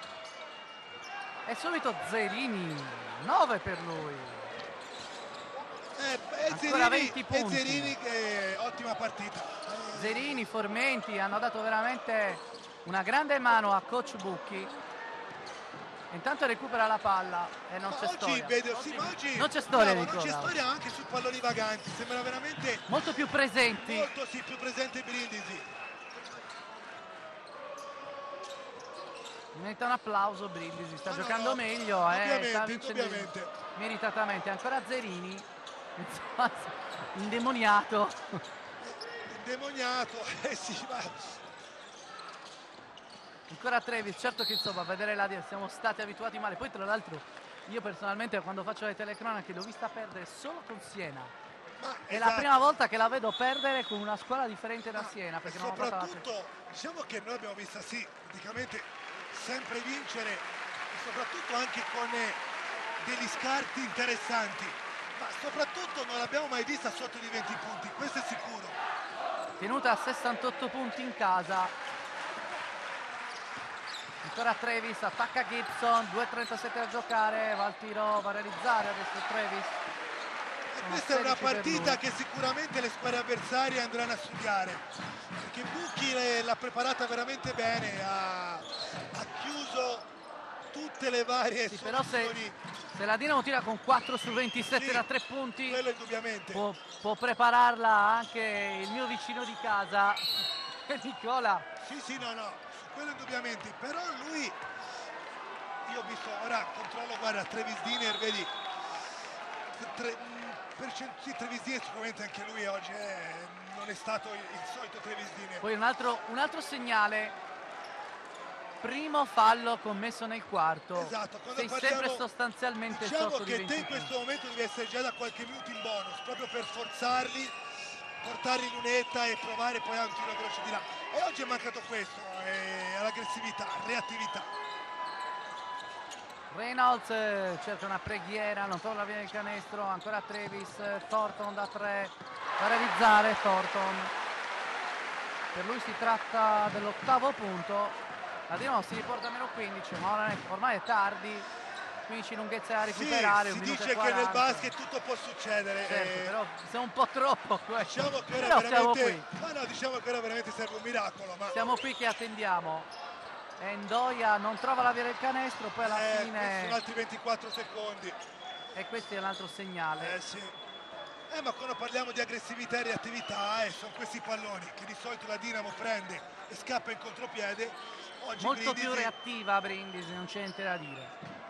E subito Zerini, nove per lui. Eh, e Ancora Zerini, venti e punti. Zerini che ottima partita. Eh, Zerini, Formenti hanno dato veramente una grande mano a coach Bucchi. Intanto recupera la palla e non ma c'è oggi storia. vedo, sì, ma oggi Non c'è storia, bravo, non c'è Nicola. storia anche sui palloni vaganti, sembra veramente Molto più presenti. molto sì, più presente Brindisi. Merita un applauso Brindisi, sta No, no, giocando no, meglio, eh, indubbiamente, sta vincendo indubbiamente. meritatamente. Ancora Zerini, insomma, indemoniato. Indemoniato, eh sì, ma Ancora Trevis, certo che insomma a vedere la siamo stati abituati male. Poi tra l'altro io personalmente quando faccio le telecronache l'ho vista perdere solo con Siena. Ma È esatto. la prima volta che la vedo perdere con una squadra differente da Ma Siena, perché e non ho fatto la... soprattutto diciamo che noi abbiamo vista sì praticamente sempre vincere e soprattutto anche con eh, degli scarti interessanti, ma soprattutto non l'abbiamo mai vista sotto di venti punti, questo è sicuro. Tenuta a sessantotto punti in casa. Ancora Travis, attacca Gibson, due e trentasette da giocare, va al tiro, va a realizzare adesso Travis. E questa è una partita che sicuramente le squadre avversarie andranno a studiare, perché Bucchi l'ha preparata veramente bene, ha, ha chiuso tutte le varie sì, però se, soluzioni. se la Dinamo tira con quattro su ventisette Sì, da tre punti, quello indubbiamente. Può, può prepararla anche il mio vicino di casa, Nicola. Sì, sì, no, no, su quello indubbiamente, però lui, io ho visto, ora controllo, guarda, Travis Diner, vedi, tre, per, sì, Travis Diner sicuramente anche lui oggi è, non è stato il, il solito Travis Diner. Poi un altro, un altro segnale. Primo fallo commesso nel quarto. Esatto, quando sei parliamo, sempre sostanzialmente diciamo sotto di che venti te in questo momento devi essere già da qualche minuto in bonus, proprio per forzarli, portarli in lunetta e provare poi a un tiro veloce di là. E oggi è mancato questo, eh, all'aggressività, reattività. Reynolds eh, cerca una preghiera, non trova la via del canestro, ancora Travis, Thornton da tre, da realizzare Thornton. Per lui si tratta dell'ottavo punto. La Dinamo si riporta a meno quindici, ma ormai, ormai è tardi, quindici lunghezze da recuperare. Sì, un si minuto dice e quaranta. che nel basket tutto può succedere. Certo, eh, però siamo un po' troppo questo. Diciamo che ora Però siamo veramente, qui. ma no, diciamo che ora veramente serve un miracolo. Ma Siamo qui che attendiamo. E Ndoia non trova la via del canestro, poi alla eh, fine. sono altri ventiquattro secondi. E questo è un altro segnale. Eh sì. Eh, ma quando parliamo di aggressività e reattività, eh, sono questi palloni che di solito la Dinamo prende e scappa in contropiede. Oggi Molto Brindisi... più reattiva Brindisi, non c'è niente da dire.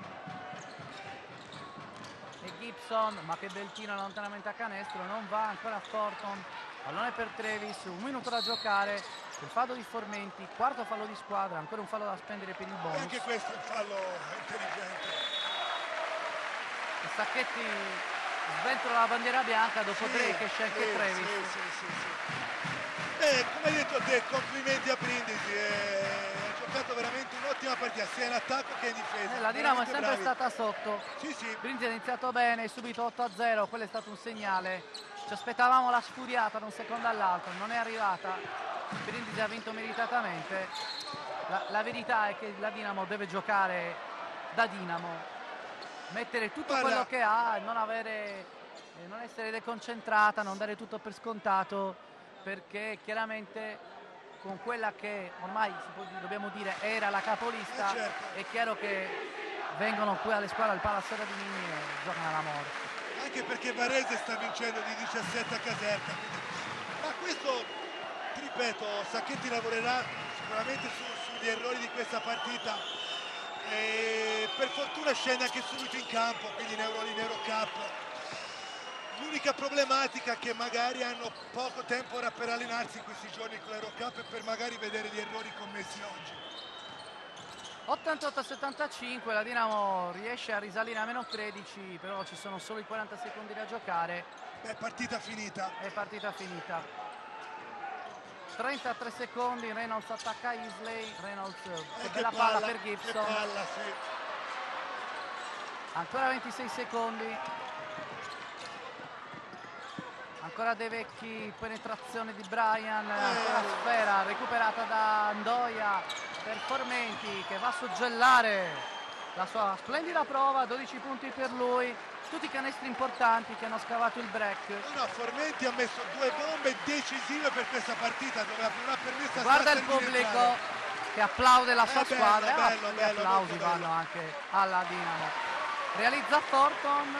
E Gibson, ma che bel tiro lontanamente a canestro, non va, ancora Thornton. Pallone per Travis, un minuto da giocare. Il fallo di Formenti, quarto fallo di squadra, ancora un fallo da spendere per il E bonus. anche questo è un fallo intelligente. E Sacchetti sventola la bandiera bianca, dopo Sì, Drake esce anche sì, Travis. Sì, sì, sì, sì. Eh, come hai detto te, complimenti a Brindisi, eh, ha giocato veramente un'ottima partita, sia in attacco che in difesa. Eh, la Dinamo è Veramente sempre bravi. stata sotto. Sì, sì. Brindisi ha iniziato bene, subito otto a zero, quello è stato un segnale. Ci aspettavamo la sfuriata da un secondo all'altro, non è arrivata. Brindisi ha vinto meritatamente. La, la verità è che la Dinamo deve giocare da Dinamo, mettere tutto Guarda. quello che ha, non avere, eh, non essere deconcentrata, non dare tutto per scontato, perché chiaramente con quella che ormai si può, dobbiamo dire era la capolista, Eh, certo. è chiaro che vengono qui alle squadre al Palace Serra di Mini e giocano alla morte. Anche perché Varese sta vincendo di diciassette a Caserta. Quindi... Ma questo, ti ripeto, Sacchetti lavorerà sicuramente su, sugli errori di questa partita. E per fortuna scende anche subito in campo, quindi in, Euro, in Eurocup. L'unica problematica è che magari hanno poco tempo ora per allenarsi in questi giorni con l'Eurocup e per magari vedere gli errori commessi oggi. ottantotto a settantacinque, la Dinamo riesce a risalire a meno tredici, però ci sono solo i quaranta secondi da giocare. È partita finita. È partita finita. trentatré secondi, Reynolds attacca Isley, Reynolds Eh, che che bella palla, palla per che Gibson. palla, sì. Ancora ventisei secondi. Ancora De Vecchi, penetrazione di Brian, ancora sfera recuperata da Ndoia per Formenti che va a suggellare la sua splendida prova, dodici punti per lui, tutti i canestri importanti che hanno scavato il break. No, no, Formenti ha messo due bombe decisive per questa partita dove non ha permesso a Guarda il Sassari di pubblico entrare. che applaude la sua Eh, bello, squadra, bello, e gli bello, applausi molto vanno bello. anche alla Dinamo. Realizza Thornton,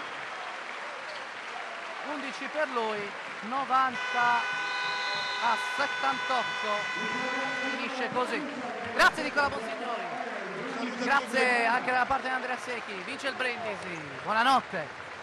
undici per lui, novanta a settantotto, finisce così. Grazie Nicola Bonsignori, Saluto al grazie anche da parte di Andrea Secchi, vince il Brindisi, buonanotte.